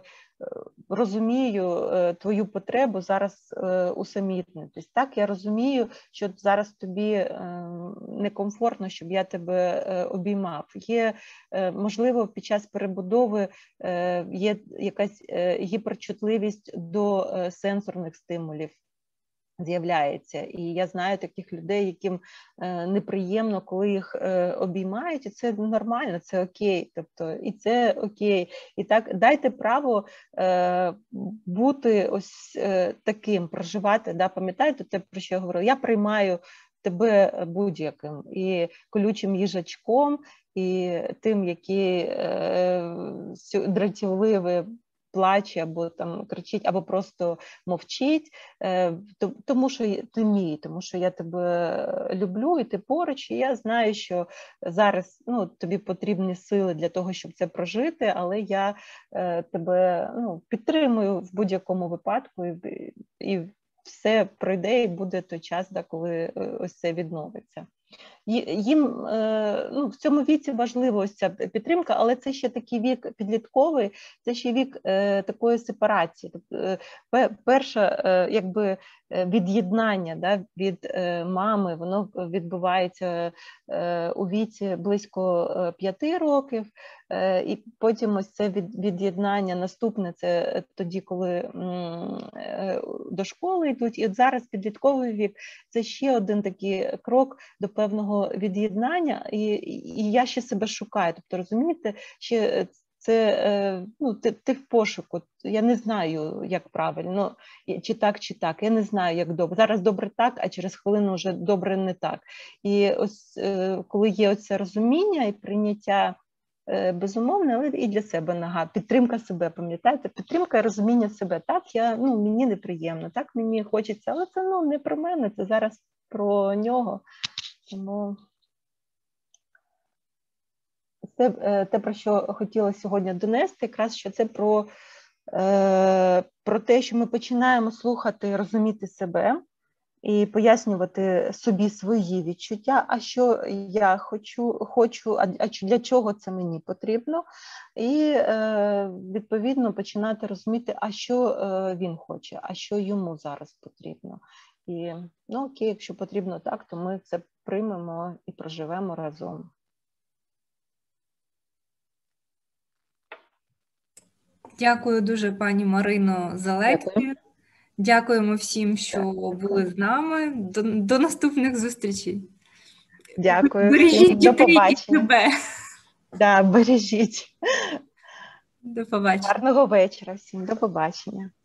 розумію е, твою потребу зараз е, усамітнитись, так, я розумію, що зараз тобі е, некомфортно, щоб я тебе е, обіймав. Є, е, можливо, під час перебудови е, є якась е, гіперчутливість до е, сенсорних стимулів. З'являється. І я знаю таких людей, яким е, неприємно, коли їх е, обіймають, і це нормально, це окей. Тобто, і це окей. І так, дайте право е, бути ось е, таким, проживати, да, пам'ятаєте те, про що я говорила? Я приймаю тебе будь-яким, і колючим їжачком, і тим, який е, дратівливий, плаче, або там кричить, або просто мовчить, тому що ти мій, тому що я тебе люблю, і ти поруч, і я знаю, що зараз, ну, тобі потрібні сили для того, щоб це прожити, але я тебе, ну, підтримую в будь-якому випадку, і, і все пройде, і буде той час, да, коли ось це відновиться. Їм, ну, в цьому віці важлива ось ця підтримка, але це ще такий вік підлітковий, це ще вік е, такої сепарації. Тобто, е, перше, е, якби від'єднання, да, від е, мами, воно відбувається е, у віці близько п'яти років, е, і потім ось це від, від'єднання наступне, це тоді, коли е, до школи йдуть, і от зараз підлітковий вік, це ще один такий крок до певного від'єднання, і, і я ще себе шукаю. Тобто, розумієте, ще це, ну, ти, ти в пошуку, я не знаю, як правильно, чи так, чи так, я не знаю, як добре. Зараз добре так, а через хвилину вже добре не так. І ось коли є оце розуміння і прийняття, безумовно, але і для себе нага, підтримка себе, пам'ятаєте, підтримка і розуміння себе. Так, я, ну, мені неприємно, так, мені хочеться, але це, ну, не про мене, це зараз про нього. Тому це те, про що хотіла сьогодні донести, якраз, що це про, е, про те, що ми починаємо слухати, розуміти себе і пояснювати собі свої відчуття, а що я хочу, хочу а для чого це мені потрібно, і е, відповідно починати розуміти, а що е, він хоче, а що йому зараз потрібно. І, ну, окей, якщо потрібно так, то ми це приймемо і проживемо разом. Дякую дуже, пані Марино, за лекцію. Дякую. Дякуємо всім, що Дякую. були з нами. До, до наступних зустрічей. Дякую. Бережіть дітей і себе. Да, бережіть. До побачення. Гарного вечора всім. До побачення.